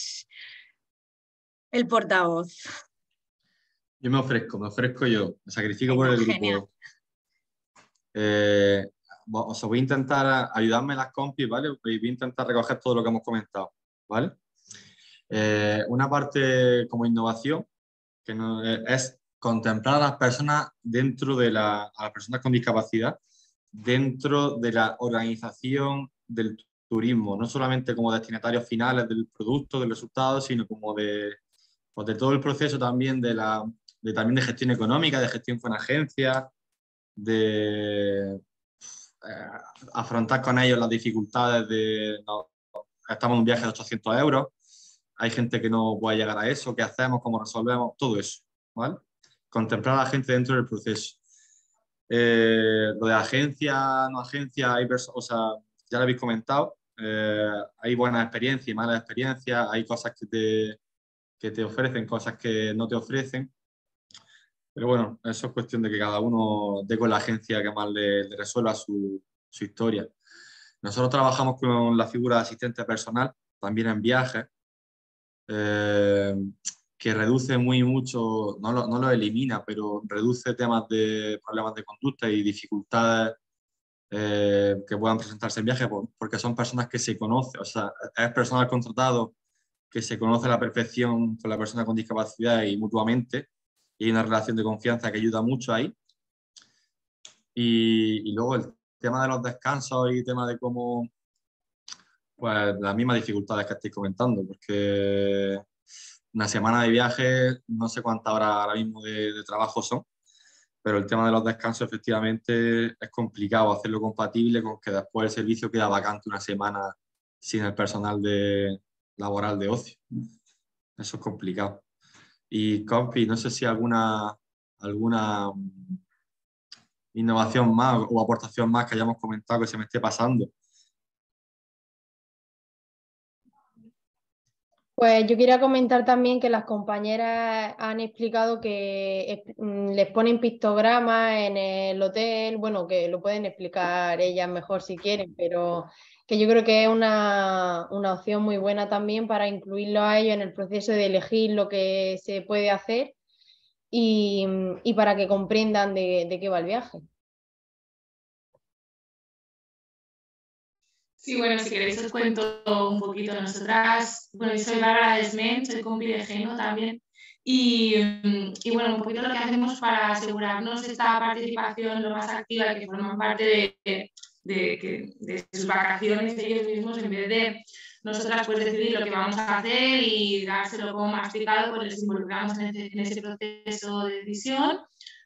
el portavoz? Yo me ofrezco yo, me sacrifico por el grupo. os voy a intentar ayudarme las compis, ¿vale? Voy a intentar recoger todo lo que hemos comentado, ¿vale? Una parte como innovación, que es contemplar a las personas dentro de a las personas con discapacidad, dentro de la organización del turismo, no solamente como destinatarios finales del producto, del resultado, sino como de todo el proceso también también de gestión económica, de gestión con agencias, de afrontar con ellos las dificultades estamos en un viaje de 800 euros, hay gente que no puede llegar a eso, ¿qué hacemos? ¿Cómo resolvemos? Todo eso, ¿vale? Contemplar a la gente dentro del proceso. Lo de agencia, no agencia, o sea, ya lo habéis comentado, hay buenas experiencias y malas experiencias, hay cosas que te ofrecen, cosas que no te ofrecen. Pero bueno, eso es cuestión de que cada uno dé con la agencia que más le resuelva su historia. Nosotros trabajamos con la figura de asistente personal, también en viajes, que reduce mucho, no lo elimina, pero reduce temas de problemas de conducta y dificultades que puedan presentarse en viaje, porque son personas que se conocen, o sea, es personal contratado que se conoce a la perfección con la persona con discapacidad y mutuamente, y hay una relación de confianza que ayuda mucho ahí. Y luego el tema de los descansos y el tema de cómo, pues las mismas dificultades que estáis comentando, porque una semana de viaje, no sé cuántas horas ahora mismo de trabajo son, pero el tema de los descansos efectivamente es complicado hacerlo compatible con que después el servicio queda vacante una semana sin el personal laboral de ocio. Eso es complicado. Y compi, no sé si alguna innovación más o aportación más que hayamos comentado que se me esté pasando. Pues yo quería comentar también que las compañeras han explicado que les ponen pictogramas en el hotel, bueno, que lo pueden explicar ellas mejor si quieren, pero que yo creo que es una opción muy buena también para incluirlo a ellos en el proceso de elegir lo que se puede hacer y para que comprendan de qué va el viaje. Sí, bueno, si queréis os cuento un poquito. Nosotras, bueno, yo soy Bárbara Desment, soy compi de Geno también. Y bueno, un poquito lo que hacemos para asegurarnos esta participación lo más activa, que forman parte de sus vacaciones ellos mismos, en vez de nosotras pues decidir lo que vamos a hacer y dárselo como masticado, pues les involucramos en ese proceso de decisión.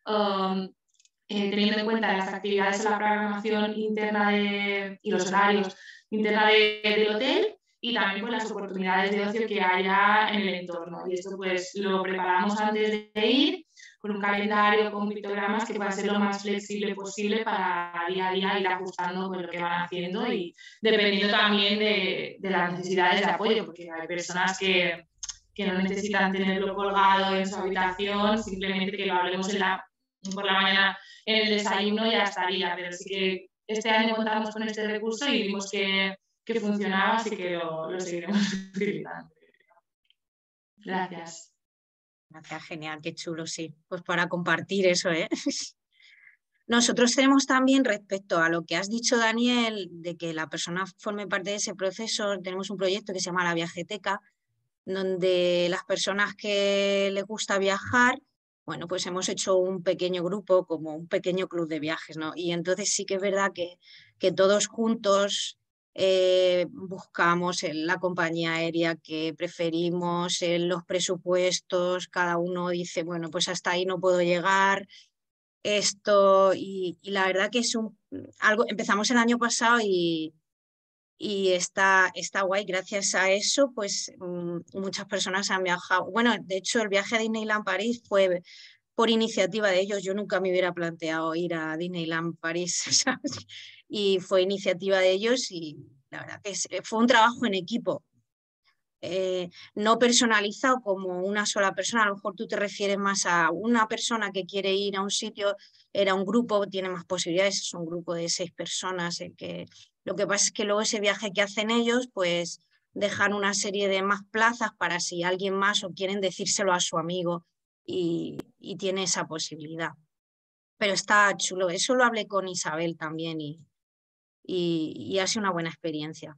Teniendo en cuenta las actividades de la programación interna y los horarios interna del hotel y también pues, las oportunidades de ocio que haya en el entorno. Y esto pues lo preparamos antes de ir con un calendario, con pictogramas que pueda ser lo más flexible posible para día a día ir ajustando pues, lo que van haciendo y dependiendo también de las necesidades de apoyo, porque hay personas que no necesitan tenerlo colgado en su habitación, simplemente que lo hablemos por la mañana en el desayuno ya estaría, pero sí que este año contamos con este recurso y vimos que funcionaba, así que lo seguiremos utilizando. Gracias. Gracias, genial, qué chulo, sí. Pues para compartir eso, ¿eh? Nosotros tenemos también, respecto a lo que has dicho, Daniel, de que la persona forme parte de ese proceso, tenemos un proyecto que se llama La Viajeteca, donde las personas que les gusta viajar, bueno, pues hemos hecho un pequeño grupo, como un pequeño club de viajes, ¿no? Y entonces sí que es verdad que todos juntos buscamos en la compañía aérea que preferimos, en los presupuestos, cada uno dice, bueno, pues hasta ahí no puedo llegar, esto, y la verdad que es algo, empezamos el año pasado y está guay. Gracias a eso, pues muchas personas han viajado. Bueno, de hecho, el viaje a Disneyland París fue por iniciativa de ellos. Yo nunca me hubiera planteado ir a Disneyland París, ¿sabes? Y fue iniciativa de ellos y la verdad que fue un trabajo en equipo. No personalizado como una sola persona, a lo mejor tú te refieres más a una persona que quiere ir a un sitio, era un grupo, tiene más posibilidades, es un grupo de 6 personas, lo que pasa es que luego ese viaje que hacen ellos, pues dejan una serie de más plazas para si alguien más o quieren decírselo a su amigo y tiene esa posibilidad. Pero está chulo, eso lo hablé con Isabel también y y ha sido una buena experiencia.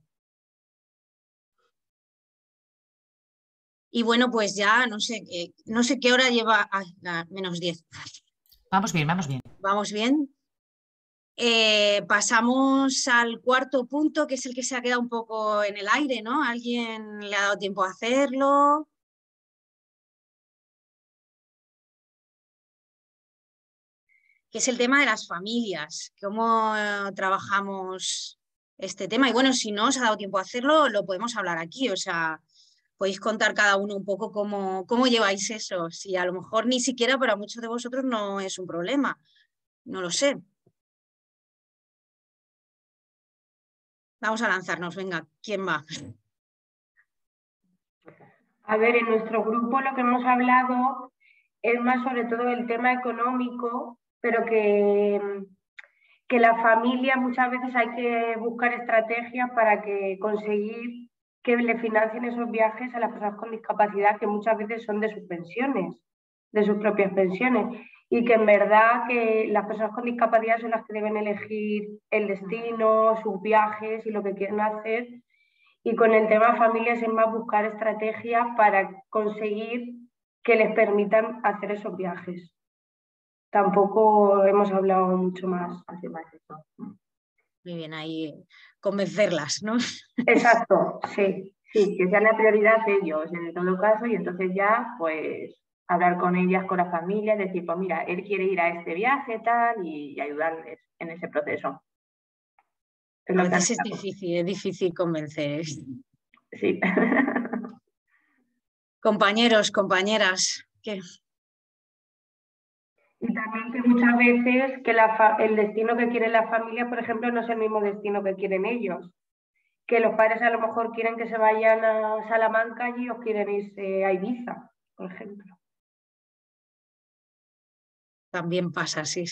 Y bueno, pues ya no sé qué hora lleva, menos 10. Vamos bien, vamos bien. Vamos bien. Pasamos al cuarto punto, que es el que se ha quedado un poco en el aire, ¿no? ¿Alguien le ha dado tiempo a hacerlo? Que es el tema de las familias, cómo trabajamos este tema. Y bueno, si no os ha dado tiempo a hacerlo, lo podemos hablar aquí, o sea, podéis contar cada uno un poco cómo lleváis eso. Si a lo mejor ni siquiera para muchos de vosotros no es un problema, no lo sé. Vamos a lanzarnos, venga, ¿quién va? A ver, en nuestro grupo lo que hemos hablado es más sobre todo el tema económico, pero que la familia muchas veces hay que buscar estrategias para conseguir que le financien esos viajes a las personas con discapacidad, que muchas veces son de sus pensiones, de sus propias pensiones, y que en verdad que las personas con discapacidad son las que deben elegir el destino, sus viajes y lo que quieren hacer. Y con el tema familias es más buscar estrategias para conseguir que les permitan hacer esos viajes. Tampoco hemos hablado mucho más de eso. Muy bien, ahí convencerlas, ¿no? Exacto, sí, que sea la prioridad de ellos en todo caso, y entonces ya pues hablar con ellas, con la familia, decir, pues mira, él quiere ir a este viaje, tal, y ayudarles en ese proceso. A veces es difícil convencer. Sí. Compañeros, compañeras, ¿qué? Y también que muchas veces que el destino que quiere la familia, por ejemplo, no es el mismo destino que quieren ellos. Que los padres a lo mejor quieren que se vayan a Salamanca y ellos quieren irse a Ibiza, por ejemplo. También pasa, sí.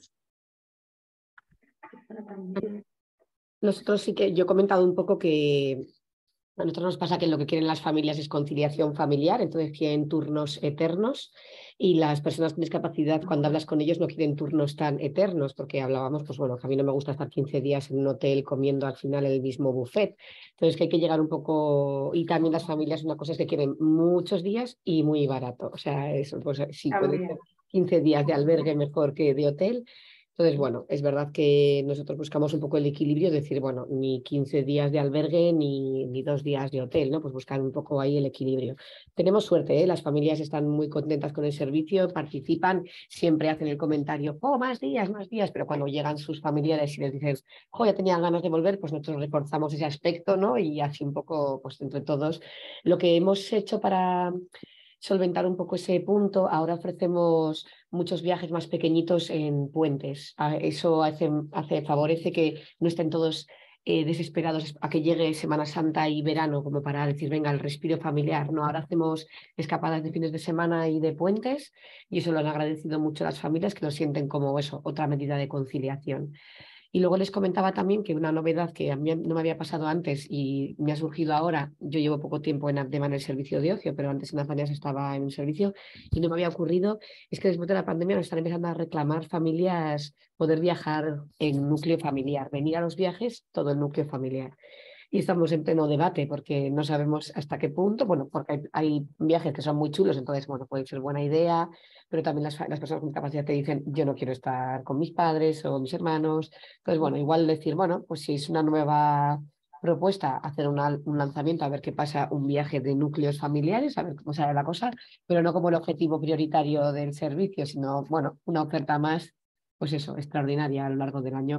Nosotros sí que yo he comentado un poco que a nosotros nos pasa que lo que quieren las familias es conciliación familiar, entonces quieren turnos eternos, y las personas con discapacidad, cuando hablas con ellos, no quieren turnos tan eternos, porque hablábamos, pues bueno, que a mí no me gusta estar 15 días en un hotel comiendo al final el mismo buffet, entonces que hay que llegar un poco, y también las familias, una cosa es que quieren muchos días y muy barato, o sea, eso, pues sí, puede ser 15 días de albergue mejor que de hotel. Entonces, bueno, es verdad que nosotros buscamos un poco el equilibrio, es decir, bueno, ni 15 días de albergue ni 2 días de hotel, ¿no? Pues buscar un poco ahí el equilibrio. Tenemos suerte, ¿eh? Las familias están muy contentas con el servicio, participan, siempre hacen el comentario, oh, más días, pero cuando llegan sus familiares y les dicen, oh, ya tenían ganas de volver, pues nosotros reforzamos ese aspecto, ¿no? Y así un poco, pues entre todos, lo que hemos hecho para solventar un poco ese punto, ahora ofrecemos muchos viajes más pequeñitos en puentes. Eso favorece que no estén todos desesperados a que llegue Semana Santa y verano, como para decir, venga, el respiro familiar. No, ahora hacemos escapadas de fines de semana y de puentes, y eso lo han agradecido mucho las familias, que lo sienten como eso, otra medida de conciliación. Y luego les comentaba también que una novedad que a mí no me había pasado antes y me ha surgido ahora, yo llevo poco tiempo en Apdema en el servicio de ocio, pero antes en Azañas estaba en un servicio y no me había ocurrido, es que después de la pandemia nos están empezando a reclamar familias poder viajar en núcleo familiar, venir a los viajes todo el núcleo familiar. Y estamos en pleno debate porque no sabemos hasta qué punto, bueno, porque hay viajes que son muy chulos, entonces, bueno, puede ser buena idea, pero también las personas con discapacidad te dicen, yo no quiero estar con mis padres o mis hermanos. Entonces, bueno, igual decir, bueno, pues si es una nueva propuesta, hacer un lanzamiento, a ver qué pasa, un viaje de núcleos familiares, a ver cómo sale la cosa, pero no como el objetivo prioritario del servicio, sino, bueno, una oferta más, pues eso, extraordinaria a lo largo del año.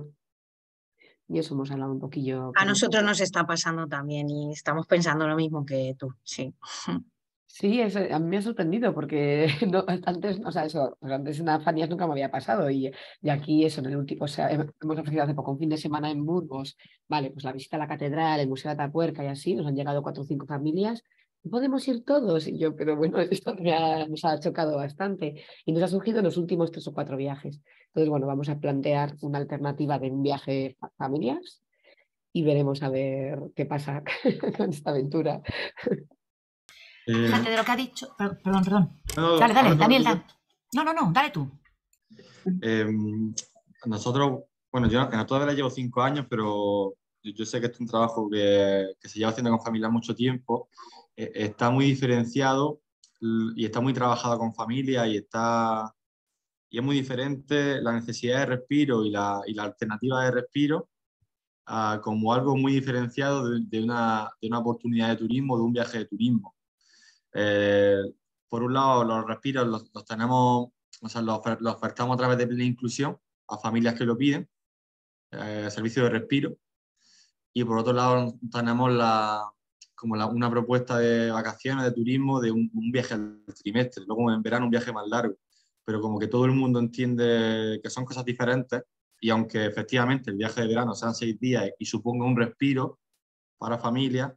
Y eso hemos hablado un poquillo. A nosotros nos está pasando también y estamos pensando lo mismo que tú, sí. Sí, a mí me ha sorprendido porque no, antes, o sea, eso, pues antes en Azañas nunca me había pasado y aquí eso, en el último, o sea, hemos ofrecido hace poco un fin de semana en Burgos, vale, pues la visita a la catedral, el Museo de Atapuerca y así, nos han llegado 4 o 5 familias, podemos ir todos, y yo, pero bueno, esto nos ha chocado bastante y nos ha surgido en los últimos 3 o 4 viajes. Entonces, bueno, vamos a plantear una alternativa de un viaje familias y veremos a ver qué pasa con esta aventura. Fíjate de lo que ha dicho. Perdón. No, dale, Daniel, dale. No, dale tú. Nosotros, bueno, yo en todavía llevo 5 años, pero yo sé que este es un trabajo que se lleva haciendo con familias mucho tiempo. Está muy diferenciado y está muy trabajado con familias y es muy diferente la necesidad de respiro y la alternativa de respiro como algo muy diferenciado de una oportunidad de turismo, de un viaje de turismo. Por un lado, los respiros los tenemos, o sea, los ofertamos a través de Plena Inclusión a familias que lo piden, servicio de respiro. Y por otro lado, tenemos una propuesta de vacaciones, de turismo, de un viaje al trimestre, luego en verano un viaje más largo. Pero como que todo el mundo entiende que son cosas diferentes, y aunque efectivamente el viaje de verano sean 6 días y suponga un respiro para familias,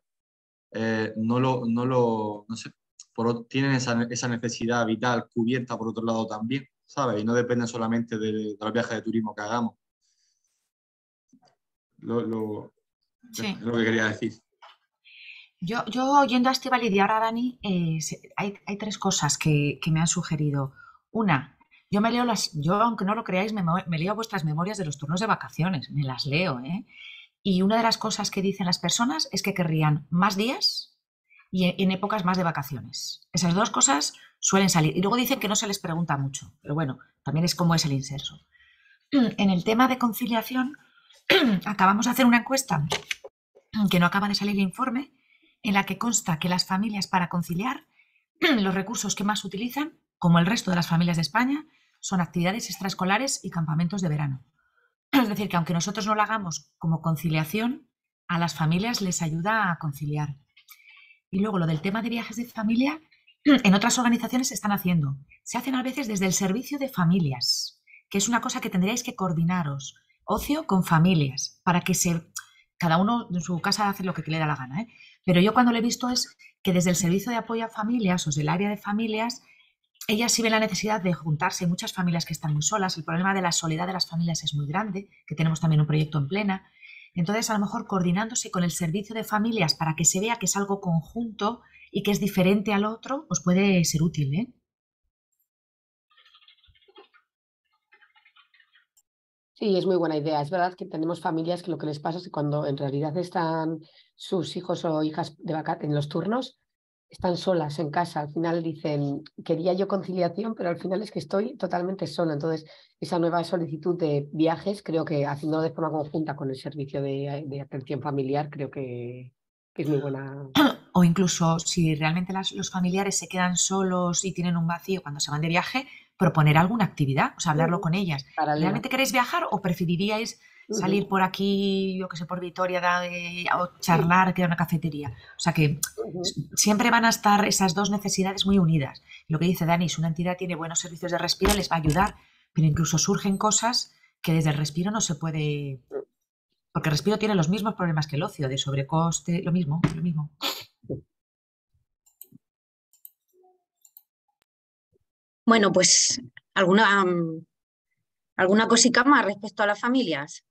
no sé, tienen esa necesidad vital cubierta por otro lado también, ¿sabes? Y no dependen solamente de los viajes de turismo que hagamos. Sí. Es lo que quería decir. Yo oyendo a Estíbaliz y ahora a Dani, hay 3 cosas que me han sugerido. Una, yo aunque no lo creáis, me leo vuestras memorias de los turnos de vacaciones, me las leo, ¿eh? Y una de las cosas que dicen las personas es que querrían más días y en épocas más de vacaciones. Esas 2 cosas suelen salir. Y luego dicen que no se les pregunta mucho, pero bueno, también es como es el inserso. En el tema de conciliación, acabamos de hacer una encuesta que no acaba de salir el informe, en la que consta que las familias para conciliar los recursos que más utilizan, como el resto de las familias de España, son actividades extraescolares y campamentos de verano. Es decir, que aunque nosotros no lo hagamos como conciliación, a las familias les ayuda a conciliar. Y luego lo del tema de viajes de familia, en otras organizaciones se están haciendo. Se hacen a veces desde el servicio de familias, que es una cosa que tendríais que coordinaros. Ocio con familias, para que cada uno en su casa hace lo que le da la gana, ¿eh? Pero yo cuando lo he visto es que desde el servicio de apoyo a familias o desde el área de familias, ellas sí ven la necesidad de juntarse. Hay muchas familias que están muy solas. El problema de la soledad de las familias es muy grande, que tenemos también un proyecto en Plena. Entonces, a lo mejor coordinándose con el servicio de familias para que se vea que es algo conjunto y que es diferente al otro, os puede ser útil, ¿eh? Sí, es muy buena idea. Es verdad que tenemos familias que lo que les pasa es que cuando en realidad están sus hijos o hijas en los turnos, están solas en casa. Al final dicen, quería yo conciliación, pero al final es que estoy totalmente sola. Entonces, esa nueva solicitud de viajes, creo que haciendo de forma conjunta con el servicio de atención familiar, creo que es muy buena. O incluso si realmente los familiares se quedan solos y tienen un vacío cuando se van de viaje, proponer alguna actividad, o sea, hablarlo con ellas. Paralela. ¿Realmente queréis viajar o preferiríais salir por aquí, yo que sé, por Vitoria o charlar, que era una cafetería? O sea que siempre van a estar esas 2 necesidades muy unidas. Lo que dice Dani, si una entidad tiene buenos servicios de respiro, les va a ayudar, pero incluso surgen cosas que desde el respiro no se puede... Porque el respiro tiene los mismos problemas que el ocio, de sobrecoste, lo mismo. Bueno, pues alguna cosica más respecto a las familias.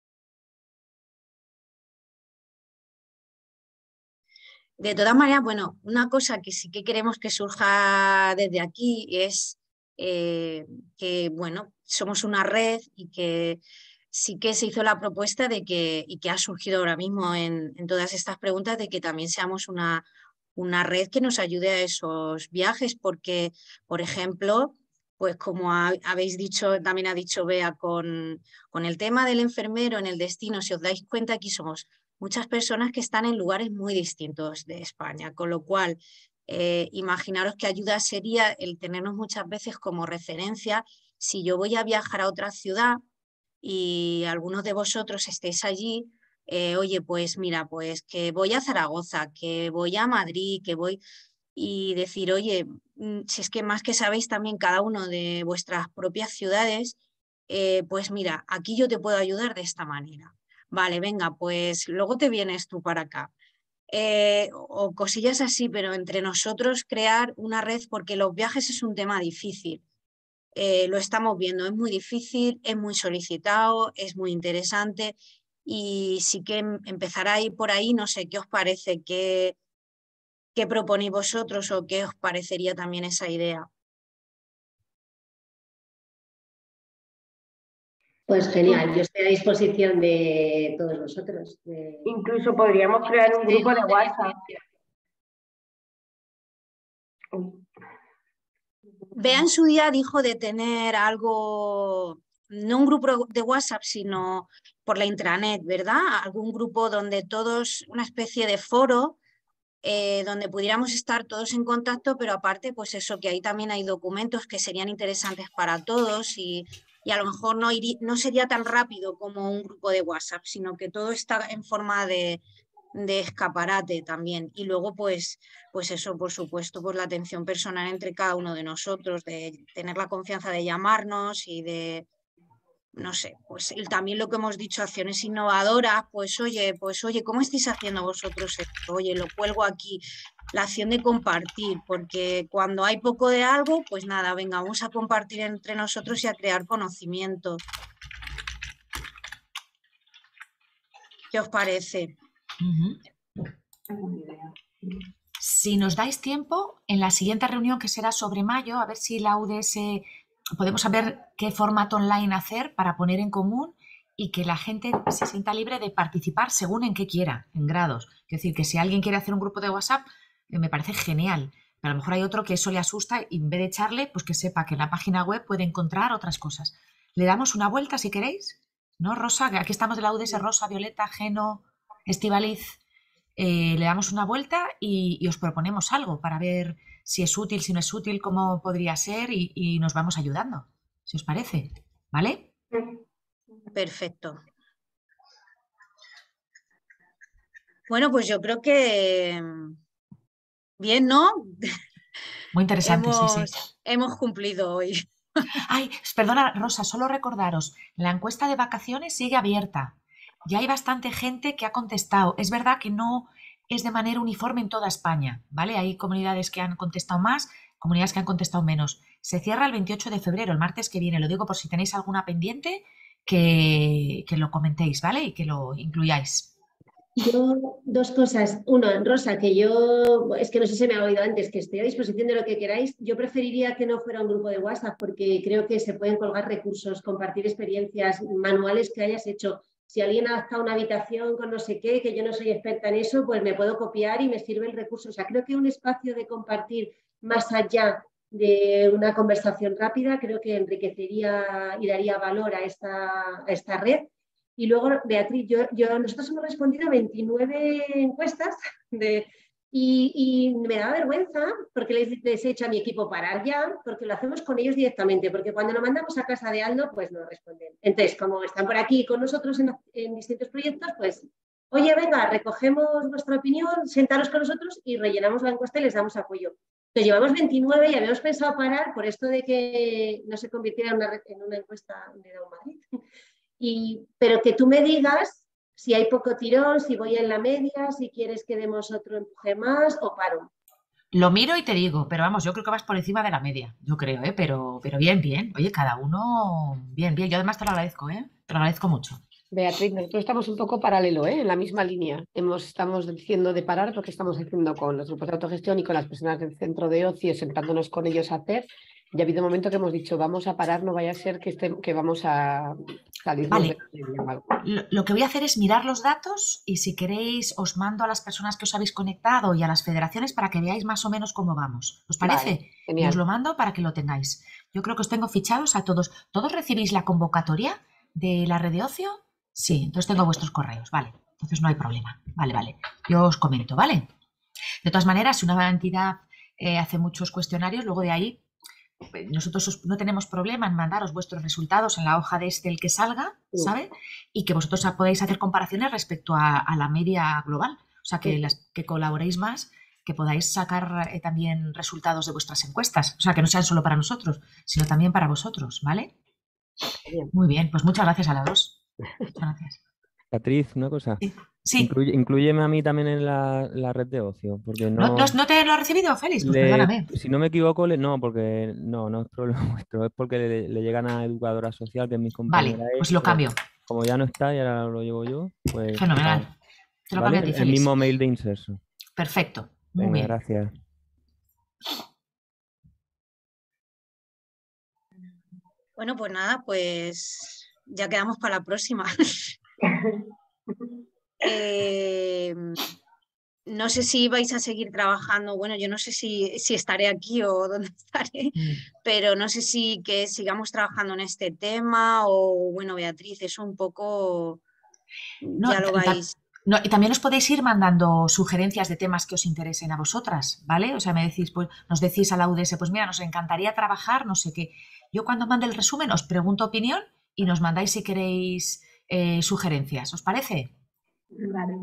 De todas maneras, bueno, una cosa que sí que queremos que surja desde aquí es que, bueno, somos una red y que sí que se hizo la propuesta y que ha surgido ahora mismo en todas estas preguntas, de que también seamos una red que nos ayude a esos viajes, porque, por ejemplo, pues como habéis dicho, también ha dicho Bea, con el tema del enfermero en el destino, si os dais cuenta, aquí somos muchas personas que están en lugares muy distintos de España, con lo cual imaginaros qué ayuda sería el tenernos muchas veces como referencia. Si yo voy a viajar a otra ciudad y algunos de vosotros estéis allí, oye, pues mira, pues que voy a Zaragoza, que voy a Madrid, que voy... Y decir, oye, si es que más que sabéis también cada uno de vuestras propias ciudades, pues mira, aquí yo te puedo ayudar de esta manera. Vale, venga, pues luego te vienes tú para acá. O cosillas así, pero entre nosotros crear una red, porque los viajes es un tema difícil. Lo estamos viendo, es muy difícil, es muy solicitado, es muy interesante y sí que empezará a ir por ahí, no sé qué os parece, qué proponéis vosotros o qué os parecería también esa idea. Pues genial, yo estoy a disposición de todos vosotros. Incluso podríamos crear un grupo de WhatsApp. Bea en su día dijo de tener algo, no un grupo de WhatsApp, sino por la intranet, ¿verdad? Algún grupo donde todos, una especie de foro, donde pudiéramos estar todos en contacto, pero aparte, pues eso, que ahí también hay documentos que serían interesantes para todos y a lo mejor no sería tan rápido como un grupo de WhatsApp, sino que todo está en forma de escaparate también. Y luego, pues eso, por supuesto, pues la atención personal entre cada uno de nosotros, de tener la confianza de llamarnos y de, no sé, pues también lo que hemos dicho, acciones innovadoras, pues oye, ¿cómo estáis haciendo vosotros esto? Oye, lo cuelgo aquí, la acción de compartir, porque cuando hay poco de algo, pues nada, venga, vamos a compartir entre nosotros y a crear conocimiento. ¿Qué os parece? Si nos dais tiempo, en la siguiente reunión que será sobre mayo, a ver si la UDS podemos saber qué formato online hacer para poner en común y que la gente se sienta libre de participar según en qué quiera, en grados. Es decir, que si alguien quiere hacer un grupo de WhatsApp, me parece genial. Pero a lo mejor hay otro que eso le asusta y en vez de echarle, pues que sepa que en la página web puede encontrar otras cosas. ¿Le damos una vuelta si queréis? ¿No, Rosa? Aquí estamos de la UDS, Rosa, Violeta, Geno, Estíbaliz. Le damos una vuelta y os proponemos algo para ver si es útil, si no es útil, cómo podría ser y nos vamos ayudando, si os parece, ¿vale? Perfecto. Bueno, pues yo creo que bien, ¿no? Muy interesante, sí. Hemos cumplido hoy. Ay, perdona, Rosa, solo recordaros, la encuesta de vacaciones sigue abierta. Ya hay bastante gente que ha contestado. Es verdad que no es de manera uniforme en toda España, ¿vale? Hay comunidades que han contestado más, comunidades que han contestado menos. Se cierra el 28 de febrero, el martes que viene. Lo digo por si tenéis alguna pendiente, que lo comentéis, ¿vale? Y que lo incluyáis. Yo, dos cosas. Uno, Rosa, que yo, es que no sé si me ha oído antes, que estoy a disposición de lo que queráis. Yo preferiría que no fuera un grupo de WhatsApp porque creo que se pueden colgar recursos, compartir experiencias, manuales que hayas hecho. Si alguien ha adaptado una habitación con no sé qué, que yo no soy experta en eso, pues me puedo copiar y me sirve el recurso. O sea, creo que un espacio de compartir más allá de una conversación rápida, creo que enriquecería y daría valor a esta red. Y luego, Beatriz, nosotros hemos respondido a 29 encuestas y me da vergüenza porque les he hecho a mi equipo parar ya, porque lo hacemos con ellos directamente, porque cuando lo mandamos a casa de Aldo, pues no responden. Entonces, como están por aquí con nosotros en distintos proyectos, pues, oye, venga, recogemos vuestra opinión, sentaros con nosotros y rellenamos la encuesta y les damos apoyo. Entonces, llevamos 29 y habíamos pensado parar por esto de que no se convirtiera en una encuesta de Down Madrid. Pero que tú me digas si hay poco tirón, si voy en la media, si quieres que demos otro empuje más o paro. Lo miro y te digo, pero vamos, yo creo que vas por encima de la media, yo creo, pero bien. Oye, cada uno, bien. Yo además te lo agradezco, te lo agradezco mucho. Beatriz, nosotros estamos un poco paralelo, en la misma línea. Estamos diciendo de parar porque estamos haciendo con los grupos de autogestión y con las personas del centro de ocio, sentándonos con ellos a hacer. Y ha habido un momento que hemos dicho, vamos a parar, no vaya a ser que vamos a salir. Vale. Lo que voy a hacer es mirar los datos y si queréis os mando a las personas que os habéis conectado y a las federaciones para que veáis más o menos cómo vamos. ¿Os parece? Vale, y os lo mando para que lo tengáis. Yo creo que os tengo fichados a todos. ¿Todos recibís la convocatoria de la red de ocio? Sí, entonces tengo vuestros correos, vale. Entonces no hay problema. Vale. Yo os comento, ¿vale? De todas maneras, si una entidad hace muchos cuestionarios, luego de ahí nosotros no tenemos problema en mandaros vuestros resultados en la hoja de Excel que salga, ¿sabe? Y que vosotros podáis hacer comparaciones respecto a la media global. O sea, que colaboréis más, que podáis sacar también resultados de vuestras encuestas. O sea, que no sean solo para nosotros, sino también para vosotros, ¿vale? Bien. Muy bien, pues muchas gracias a las dos. Muchas gracias. Beatriz, una cosa. Sí. Inclúyeme a mí también en la red de ocio, porque ¿No te lo ha recibido, Félix? Pues perdóname. Si no me equivoco, no, porque no es problema vuestro, es porque le llegan a educadora social, que es mi compañera. Vale, pues lo cambio. Como ya no está y ahora lo llevo yo, pues... Fenomenal. Te lo cambio a ti, Félix. El mismo mail de inserso. Perfecto. Muy Venga, bien. Gracias. Bueno, pues nada, pues ya quedamos para la próxima. No sé si vais a seguir trabajando, bueno, yo no sé si estaré aquí o dónde estaré, pero no sé si que sigamos trabajando en este tema o, bueno, Beatriz, eso un poco No, ya lo vais... No, y también os podéis ir mandando sugerencias de temas que os interesen a vosotras, ¿vale? O sea, me decís, pues, nos decís a la UDS, pues mira, nos encantaría trabajar, no sé qué. Yo cuando mande el resumen os pregunto opinión y nos mandáis si queréis sugerencias, ¿os parece? Vale.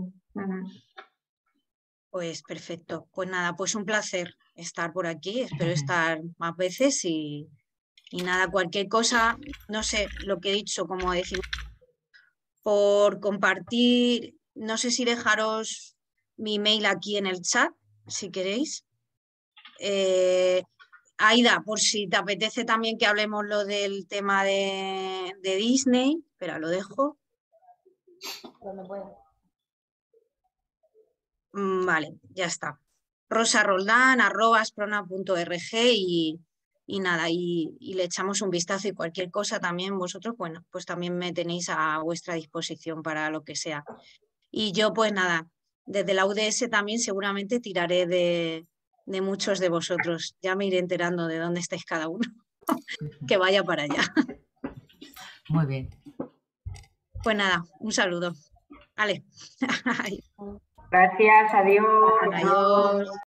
Pues perfecto. Pues nada, pues un placer estar por aquí. Espero estar más veces y nada, cualquier cosa, no sé, lo que he dicho, como decimos, por compartir, no sé si dejaros mi mail aquí en el chat, si queréis. Aida, por si te apetece también que hablemos lo del tema de Disney, espera, lo dejo. Vale, ya está. rosaroldán@asprona.org y nada, y le echamos un vistazo y cualquier cosa también vosotros, bueno, pues también me tenéis a vuestra disposición para lo que sea. Y yo pues nada, desde la UDS también seguramente tiraré de muchos de vosotros. Ya me iré enterando de dónde estáis cada uno. Que vaya para allá. Muy bien. Pues nada, un saludo. Vale. Gracias, adiós. Adiós.